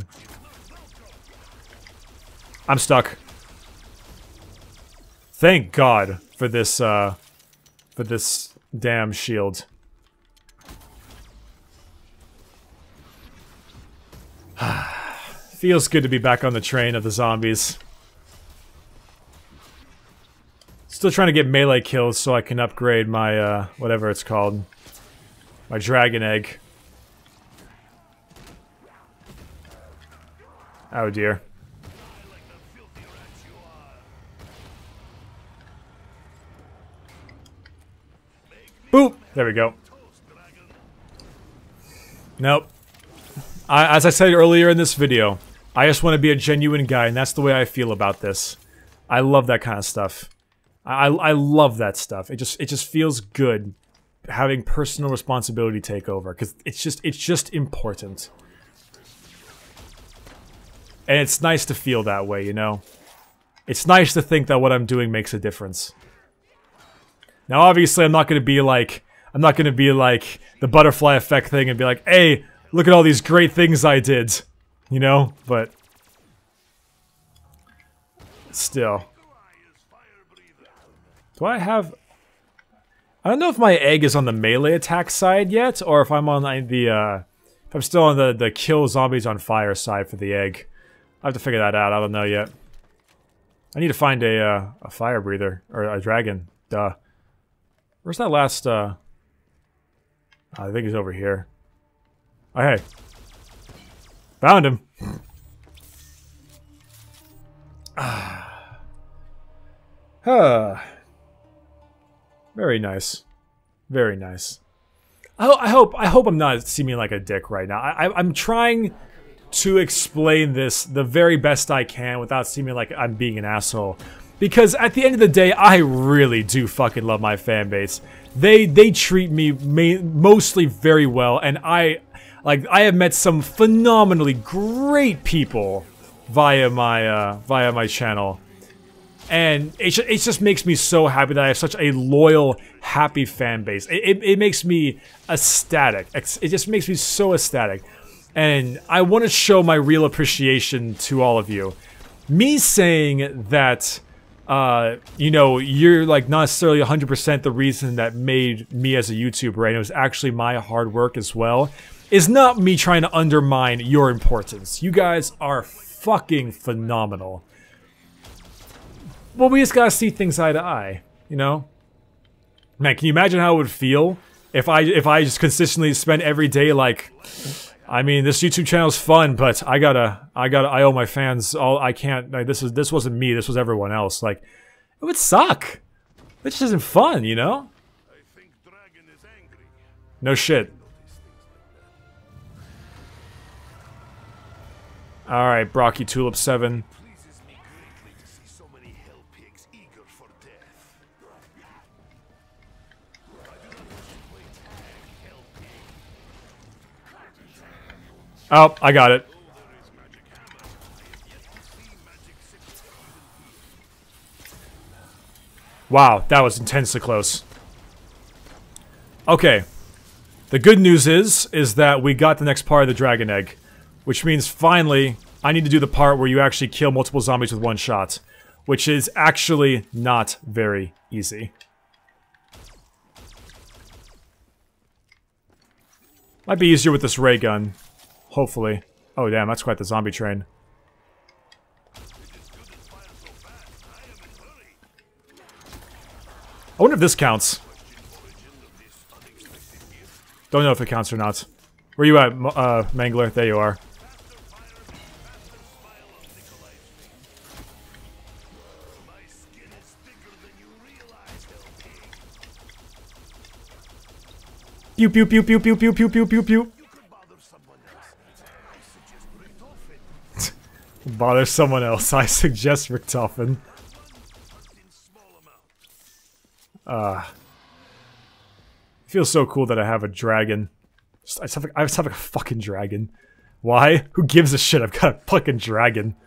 [SPEAKER 1] I'm stuck. Thank God for this damn shield. Feels good to be back on the train of the zombies. Still trying to get melee kills so I can upgrade my, whatever it's called. My dragon egg. Oh dear. Boop! There we go. Nope. As I said earlier in this video, I just want to be a genuine guy, and that's the way I feel about this. I love that kind of stuff. I love that stuff. It just feels good having personal responsibility take over, because it's just important. And it's nice to feel that way, you know? It's nice to think that what I'm doing makes a difference. Now obviously I'm not gonna be like the butterfly effect thing and be like, hey, look at all these great things I did. You know? But still. Do I have... I don't know if my egg is on the melee attack side yet, or if I'm on the, if I'm still on the kill zombies on fire side for the egg. I have to figure that out, I don't know yet. I need to find a fire breather, or a dragon, duh. Where's that last, I think he's over here. Oh, hey. Found him! Huh. Very nice. Very nice. I hope I'm not seeming like a dick right now. I'm trying to explain this the very best I can without seeming like I'm being an asshole. Because at the end of the day, I really do fucking love my fan base. They treat me mostly very well, and I have met some phenomenally great people via my channel. And it just makes me so happy that I have such a loyal, happy fan base. It makes me ecstatic. It just makes me so ecstatic. And I want to show my real appreciation to all of you. Me saying that, you know, you're like not necessarily 100% the reason that made me as a YouTuber, and it was actually my hard work as well, is not me trying to undermine your importance. You guys are fucking phenomenal. Well, we just gotta see things eye to eye, you know? Man, can you imagine how it would feel if I just consistently spent every day like, I mean, this YouTube channel's fun, but I owe my fans all. I can't, like, this wasn't me, this was everyone else. Like, it would suck. It just isn't fun, you know?
[SPEAKER 2] I think Dragon is angry.
[SPEAKER 1] No shit. Alright, Brocky Tulip 7.
[SPEAKER 2] Pleases me greatly to see so many hell pigs eager for death. I do not wish to play tag, hell pig.
[SPEAKER 1] Oh, I got it.
[SPEAKER 2] There is magic hammer. I have yet to see magic scepter.
[SPEAKER 1] Wow, that was intensely close. Okay. The good news is that we got the next part of the dragon egg. which means finally I need to do the part where you actually kill multiple zombies with one shot, which is actually not very easy. Might be easier with this ray gun, hopefully. Oh damn, that's quite the zombie train. I wonder if this counts. Don't know if it counts or not. Where you at, Mangler? There you are. Pew pew pew pew pew pew pew pew pew pew. Bother someone else. I suggest Richtofen. Feels so cool that I have a dragon. I just have like a fucking dragon. Why? Who gives a shit? I've got a fucking dragon.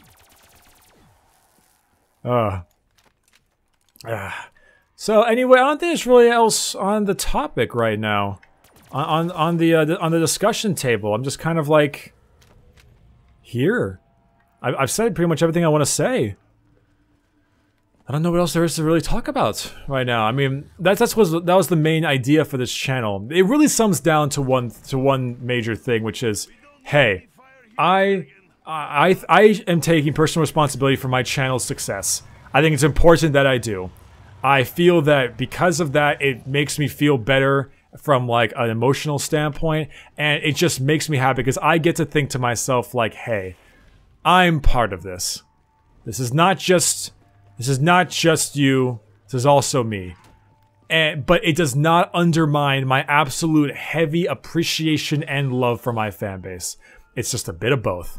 [SPEAKER 1] So anyway, I don't think there's really else on the topic right now. On the discussion table, I'm just kind of like here. I've said pretty much everything I want to say. I don't know what else there is to really talk about right now. I mean, that was the main idea for this channel. It really sums down to one major thing, which is, hey, I am taking personal responsibility for my channel's success. I think it's important that I do. I feel that because of that, it makes me feel better from like an emotional standpoint, and it just makes me happy because I get to think to myself like, hey, I'm part of this. This is not just you, this is also me. But it does not undermine my absolute heavy appreciation and love for my fan base. It's just a bit of both.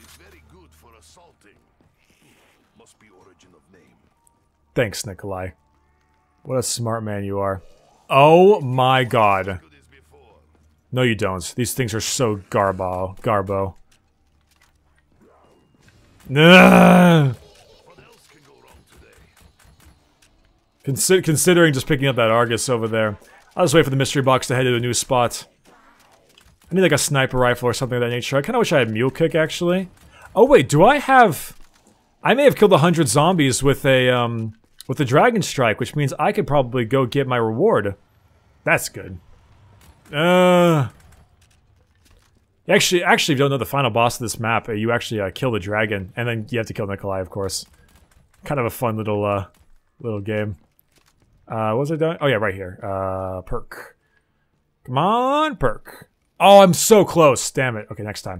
[SPEAKER 1] Thanks, Nikolai. What a smart man you are. Oh my god. No you don't. These things are so garbo. Nah. Considering just picking up that Argus over there. I'll just wait for the mystery box to head to a new spot. I need like a sniper rifle or something of that nature. I kinda wish I had Mule Kick actually. Oh wait, do I have... I may have killed 100 zombies with a Dragon Strike, which means I could probably go get my reward. That's good. Actually, if you don't know the final boss of this map, you actually kill the dragon, and then you have to kill Nikolai, of course. Kind of a fun little game. What was I doing? Oh yeah, right here. Perk. Come on, perk. Oh, I'm so close. Damn it. Okay, next time.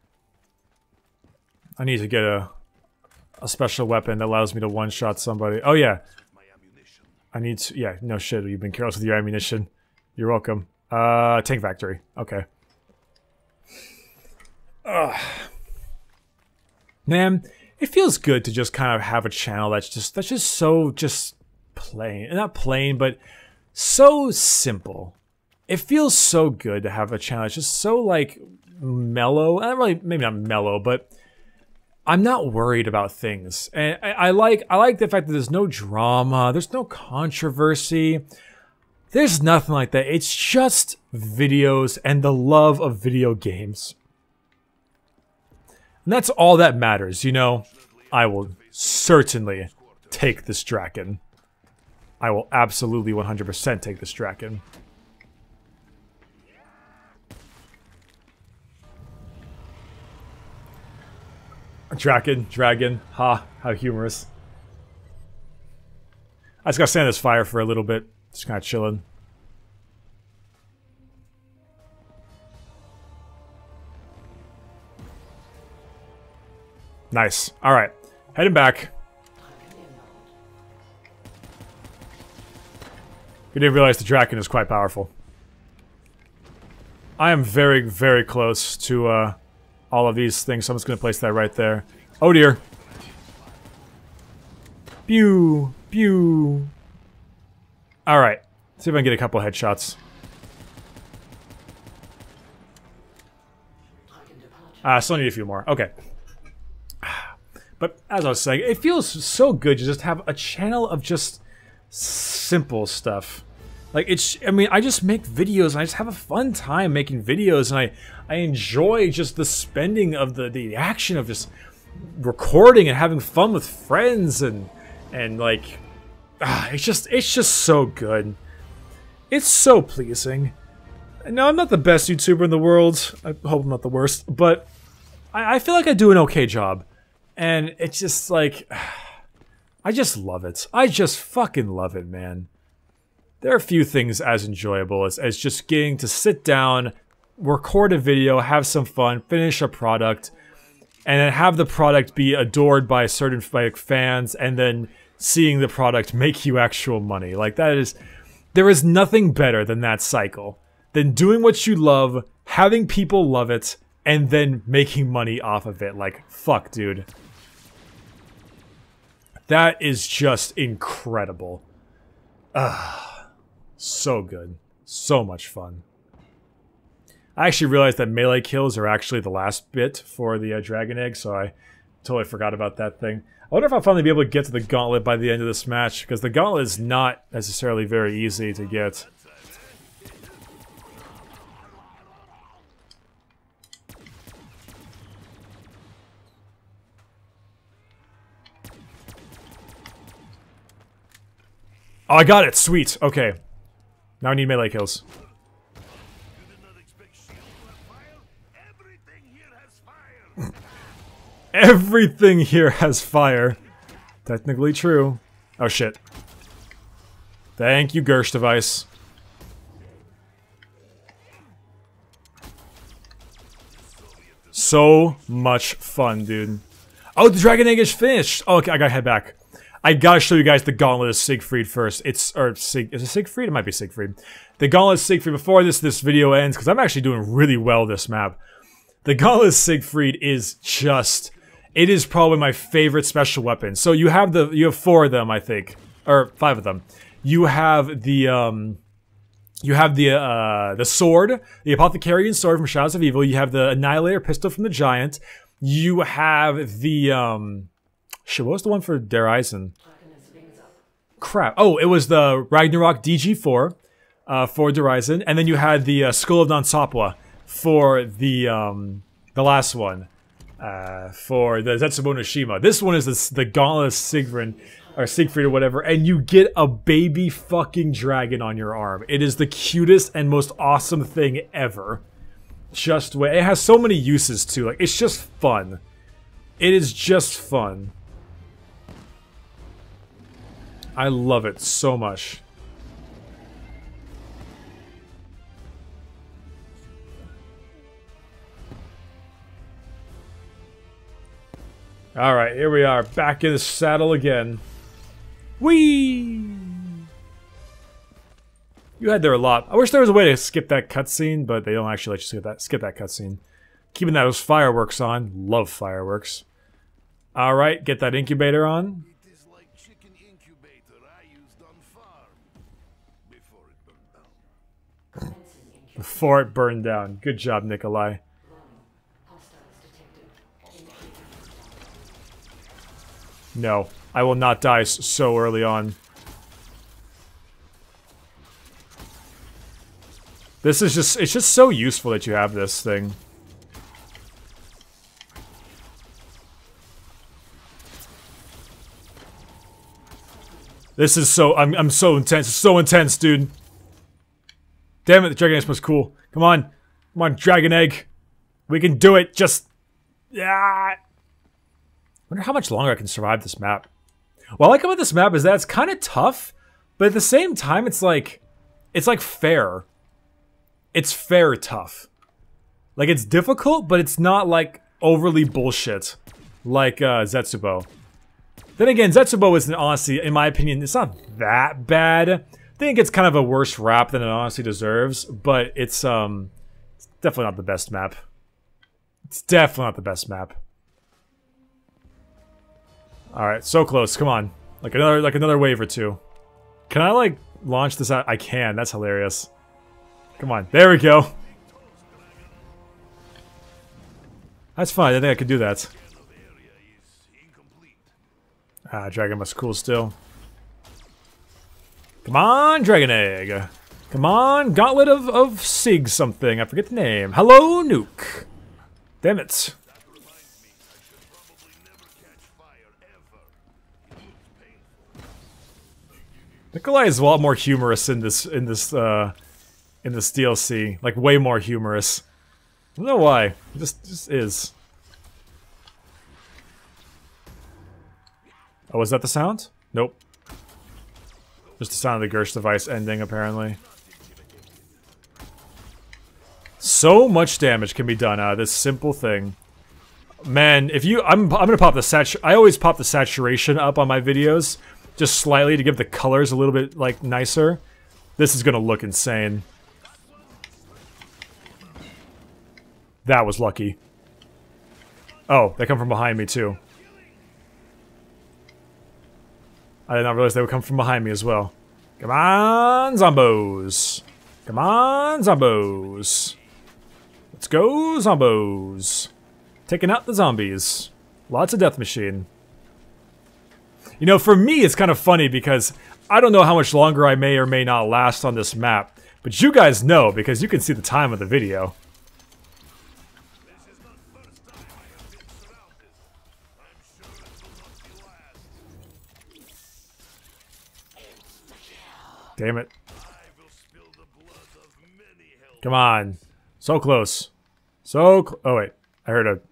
[SPEAKER 1] I need to get a special weapon that allows me to one-shot somebody. Oh yeah. I need to, yeah, no shit, you've been careless with your ammunition. You're welcome. Tank factory. Okay. Man, it feels good to just kind of have a channel that's just so plain. Not plain, but so simple. It feels so good to have a channel that's just so like mellow. Not really, maybe not mellow, but I'm not worried about things. And I like the fact that there's no drama, there's no controversy. There's nothing like that. It's just videos and the love of video games. And that's all that matters, you know? I will certainly take this Draken. I will absolutely 100% take this Draken. Dragon, ha, how humorous. I just gotta stand in this fire for a little bit, just kinda chilling. Nice, alright, heading back. We didn't realize the Draken is quite powerful. I am very, very close to, all of these things, so I'm just gonna place that right there. Oh dear. Pew, pew. Alright, see if I can get a couple headshots. Still need a few more. Okay. But as I was saying, it feels so good to just have a channel of just simple stuff. Like, it's, I mean, I just make videos and I just have a fun time making videos, and I enjoy just the spending of the action of just recording and having fun with friends, and like, it's just so good. It's so pleasing. Now, I'm not the best YouTuber in the world. I hope I'm not the worst, but I feel like I do an okay job. And it's just like, I just love it. I just fucking love it, man. There are few things as enjoyable as just getting to sit down, record a video, have some fun, finish a product, and then have the product be adored by certain fans, and then seeing the product make you actual money. Like, there is nothing better than that cycle. Than doing what you love, having people love it, and then making money off of it. Like, fuck, dude. That is just incredible. So good. So much fun. I actually realized that melee kills are actually the last bit for the Dragon Egg, so I totally forgot about that thing. I wonder if I'll finally be able to get to the gauntlet by the end of this match, because the gauntlet is not necessarily very easy to get. Oh, I got it! Sweet! Okay. Now I need melee kills. Everything here has fire. Technically true. Oh shit. Thank you, Gersh device. So much fun, dude. Oh, the Dragon Egg is finished! Oh, okay, I gotta head back. I gotta show you guys the Gauntlet of Siegfried first. Is it Siegfried? It might be Siegfried. The Gauntlet of Siegfried, before this video ends, because I'm actually doing really well this map. The Gauntlet of Siegfried is just... It is probably my favorite special weapon. So you have 4 of them, I think. Or 5 of them. You have the sword, the Apothecarian sword from Shadows of Evil. You have the Annihilator pistol from the Giant. You have the, shit, what was the one for Der Eisen? Crap. Oh, it was the Ragnarok DG4 for Der Eisen. And then you had the Skull of Nansapwa for the last one. For the Zetsubo no Shima. This one is the Gauntlet of Siegfried or whatever, and you get a baby fucking dragon on your arm. It is the cutest and most awesome thing ever. Just wait. It has so many uses too. Like, it's just fun. It is just fun. I love it so much. Alright, here we are, back in the saddle again. Whee! You had there a lot. I wish there was a way to skip that cutscene, but they don't actually let you skip that cutscene. Keeping those fireworks on. Love fireworks. Alright, get that incubator on.
[SPEAKER 2] It is like chicken incubator I used on farm before it burned down.
[SPEAKER 1] Before it burned down. Good job, Nikolai. No, I will not die so early on. This is just, it's just so useful that you have this thing. This is so, I'm so intense, it's so intense, dude. Damn it, the Dragon Egg was cool. Come on, Dragon Egg. We can do it, just, yeah. Wonder how much longer I can survive this map. What I like about this map is that it's kind of tough, but at the same time, it's like fair. It's fair tough. Like, it's difficult, but it's not like overly bullshit like Zetsubo. Then again, Zetsubo is honestly, in my opinion, it's not that bad. I think it's kind of a worse rap than it honestly deserves, but it's definitely not the best map. It's definitely not the best map. Alright, so close, come on. Like another wave or two. Can I, like, launch this out? I can, that's hilarious. Come on, there we go. That's fine, I think I could do that. Ah, Dragon must cool still. Come on, Dragon Egg! Come on, Gauntlet of Sig something. I forget the name. Hello, Nuke. Damn it. Nikolai is a lot more humorous in this DLC. Like, way more humorous. I don't know why. It just is. Oh, is that the sound? Nope. Just the sound of the Gersh device ending, apparently. So much damage can be done out of this simple thing. Man, if you... I'm gonna pop the I always pop the saturation up on my videos. Just slightly to give the colors a little bit, like, nicer. This is gonna look insane. That was lucky. Oh, they come from behind me, too. I did not realize they would come from behind me as well. Come on, zombos. Come on, zombos. Let's go, zombos. Taking out the zombies. Lots of death machine. You know, for me, it's kind of funny because I don't know how much longer I may or may not last on this map. But you guys know because you can see the time of the video. Damn it. Come on. So close. So oh wait. I heard a...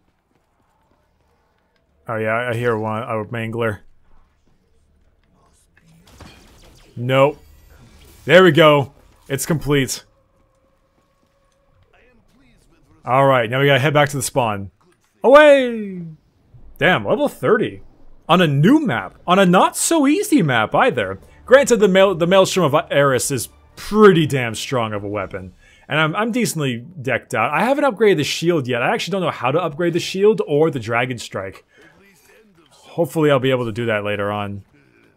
[SPEAKER 1] Oh yeah, I hear one. A mangler. Nope. There we go. It's complete. Alright, now we gotta head back to the spawn. Away! Damn, level 30. On a new map. On a not so easy map either. Granted, the Maelstrom of Eris is pretty damn strong of a weapon. And I'm decently decked out. I haven't upgraded the shield yet. I actually don't know how to upgrade the shield or the Dragon Strike. Hopefully I'll be able to do that later on.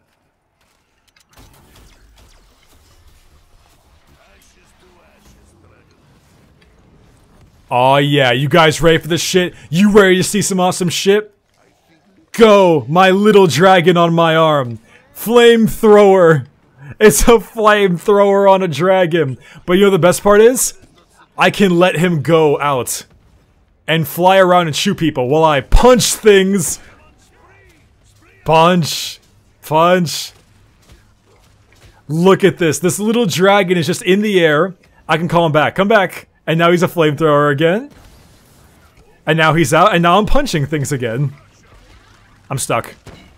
[SPEAKER 1] Oh yeah, you guys ready for this shit? You ready to see some awesome shit? Go, my little dragon on my arm. Flamethrower. It's a flamethrower on a dragon. But you know the best part is? I can let him go out and fly around and shoot people while I punch things. Punch. Punch. Look at this. This little dragon is just in the air. I can call him back. Come back. And now he's a flamethrower again. And now he's out. And now I'm punching things again. I'm stuck.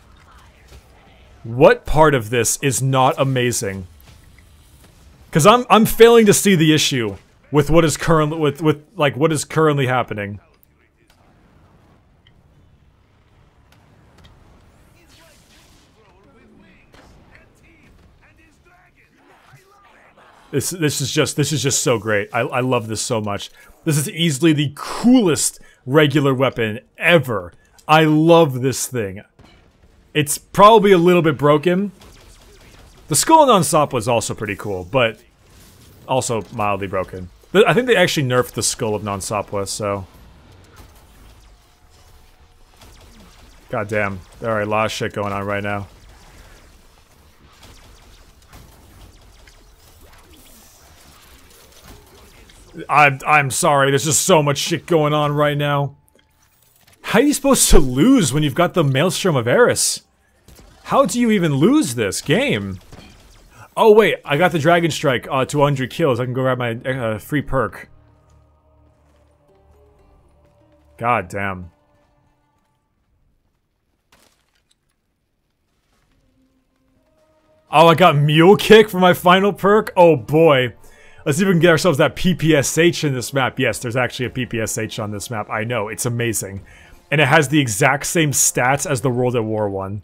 [SPEAKER 1] What part of this is not amazing? Because I'm failing to see the issue with what is currently with like what is currently happening. This is just so great. I love this so much. This is easily the coolest regular weapon ever. I love this thing. It's probably a little bit broken. The skull non-stop was also pretty cool, but also mildly broken. I think they actually nerfed the skull of non-Sopwa, so... God damn. There are a lot of shit going on right now. I'm sorry, there's just so much shit going on right now. How are you supposed to lose when you've got the Maelstrom of Eris? How do you even lose this game? Oh wait, I got the Dragon Strike, 200 kills. I can go grab my free perk. God damn. Oh, I got Mule Kick for my final perk? Oh boy. Let's see if we can get ourselves that PPSH in this map. Yes, there's actually a PPSH on this map. I know, it's amazing. And it has the exact same stats as the World at War one.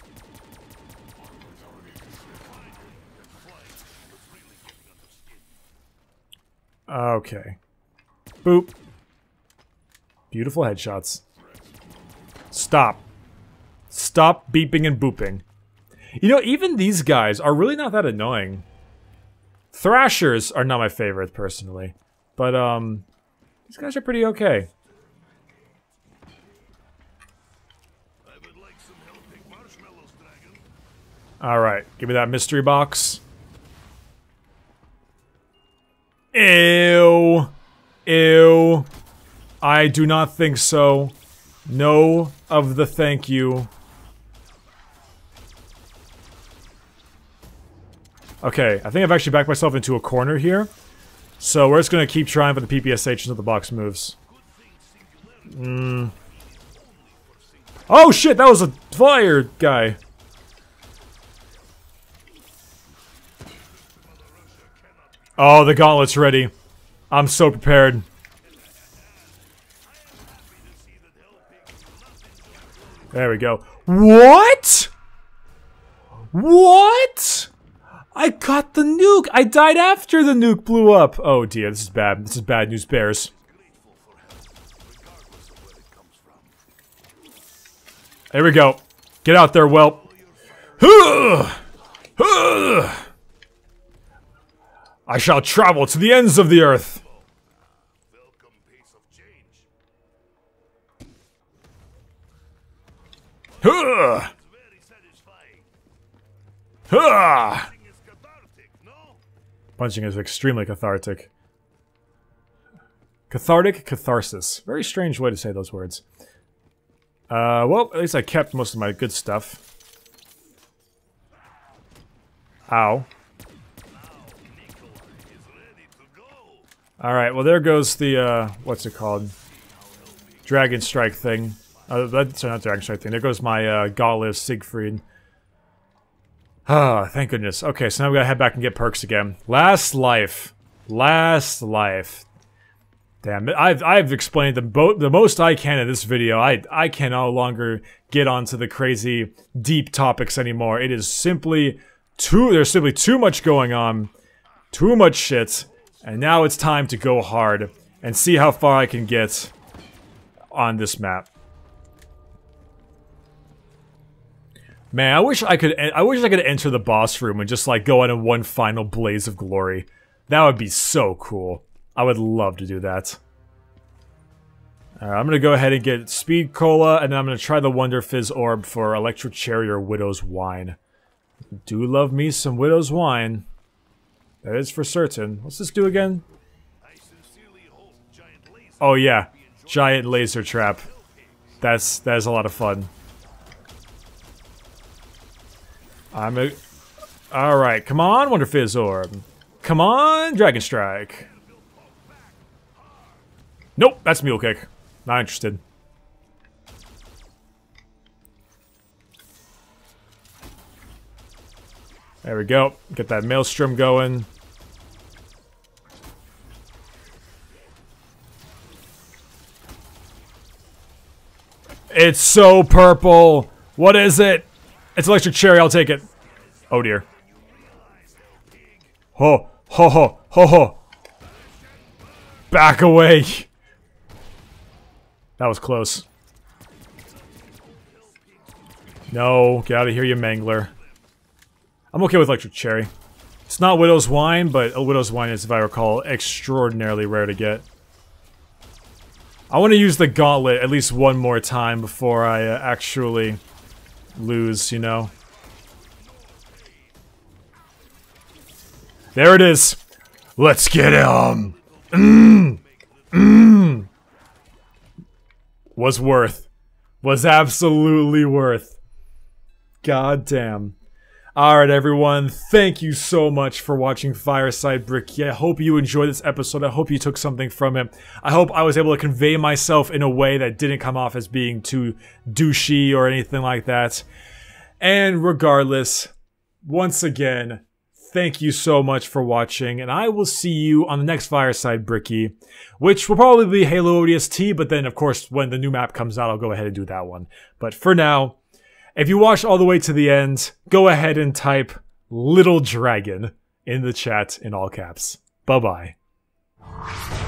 [SPEAKER 1] Okay. Boop. Beautiful headshots. Stop. Stop beeping and booping. You know, even these guys are really not that annoying. Thrashers are not my favorite, personally. But, these guys are pretty okay. Alright, give me that mystery box. Ew. Ew. I do not think so. No of the thank you. Okay, I think I've actually backed myself into a corner here. So we're just gonna keep trying for the PPSH until the box moves. Oh shit, that was a fire guy. Oh, the gauntlet's ready. I'm so prepared. There we go. What? What? I got the nuke! I died after the nuke blew up! Oh dear, this is bad. This is bad news bears. There we go. Get out there, whelp. I shall travel to the ends of the earth. Punching is extremely cathartic. Cathartic catharsis. Very strange way to say those words. Well, at least I kept most of my good stuff. Ow. Alright, well there goes the, what's it called? Dragon Strike thing. That's not Dragon Strike thing. There goes my, Gauntlet Siegfried. Ah, thank goodness. Okay, so now we gotta head back and get perks again. Last life. Last life. Damn it. I've explained the most I can in this video. I can no longer get onto the crazy deep topics anymore. It is simply there's simply too much going on. Too much shit. And now it's time to go hard and see how far I can get on this map. Man, I wish I could enter the boss room and just like go in one final blaze of glory. That would be so cool. I would love to do that. Alright, I'm gonna go ahead and get Speed Cola, and then I'm gonna try the Wonder Fizz Orb for Electric Cherry or Widow's Wine. Do love me some Widow's Wine. That is for certain. What's this do again? Oh yeah, Giant Laser Trap. That is a lot of fun. Alright, come on, Wonder Fizz Orb. Come on, Dragon Strike. Nope, that's Mule Kick. Not interested. There we go. Get that Maelstrom going. It's so purple. What is it? It's Electric Cherry. I'll take it. Oh dear. Ho, ho, ho, ho, ho. Back away. That was close. No, get out of here, you mangler. I'm okay with Electric Cherry. It's not Widow's Wine, but a Widow's Wine is, if I recall, extraordinarily rare to get. I want to use the Gauntlet at least one more time before I actually lose, you know? There it is! Let's get him! Was worth. Was absolutely worth. God damn. Alright everyone, thank you so much for watching Fireside Bricky. I hope you enjoyed this episode. I hope you took something from it. I hope I was able to convey myself in a way that didn't come off as being too douchey or anything like that. And regardless, once again, thank you so much for watching, and I will see you on the next Fireside Bricky, which will probably be Halo ODST, but then of course when the new map comes out I'll go ahead and do that one. But for now, if you watched all the way to the end, go ahead and type Little Dragon in the chat in all caps. Bye-bye.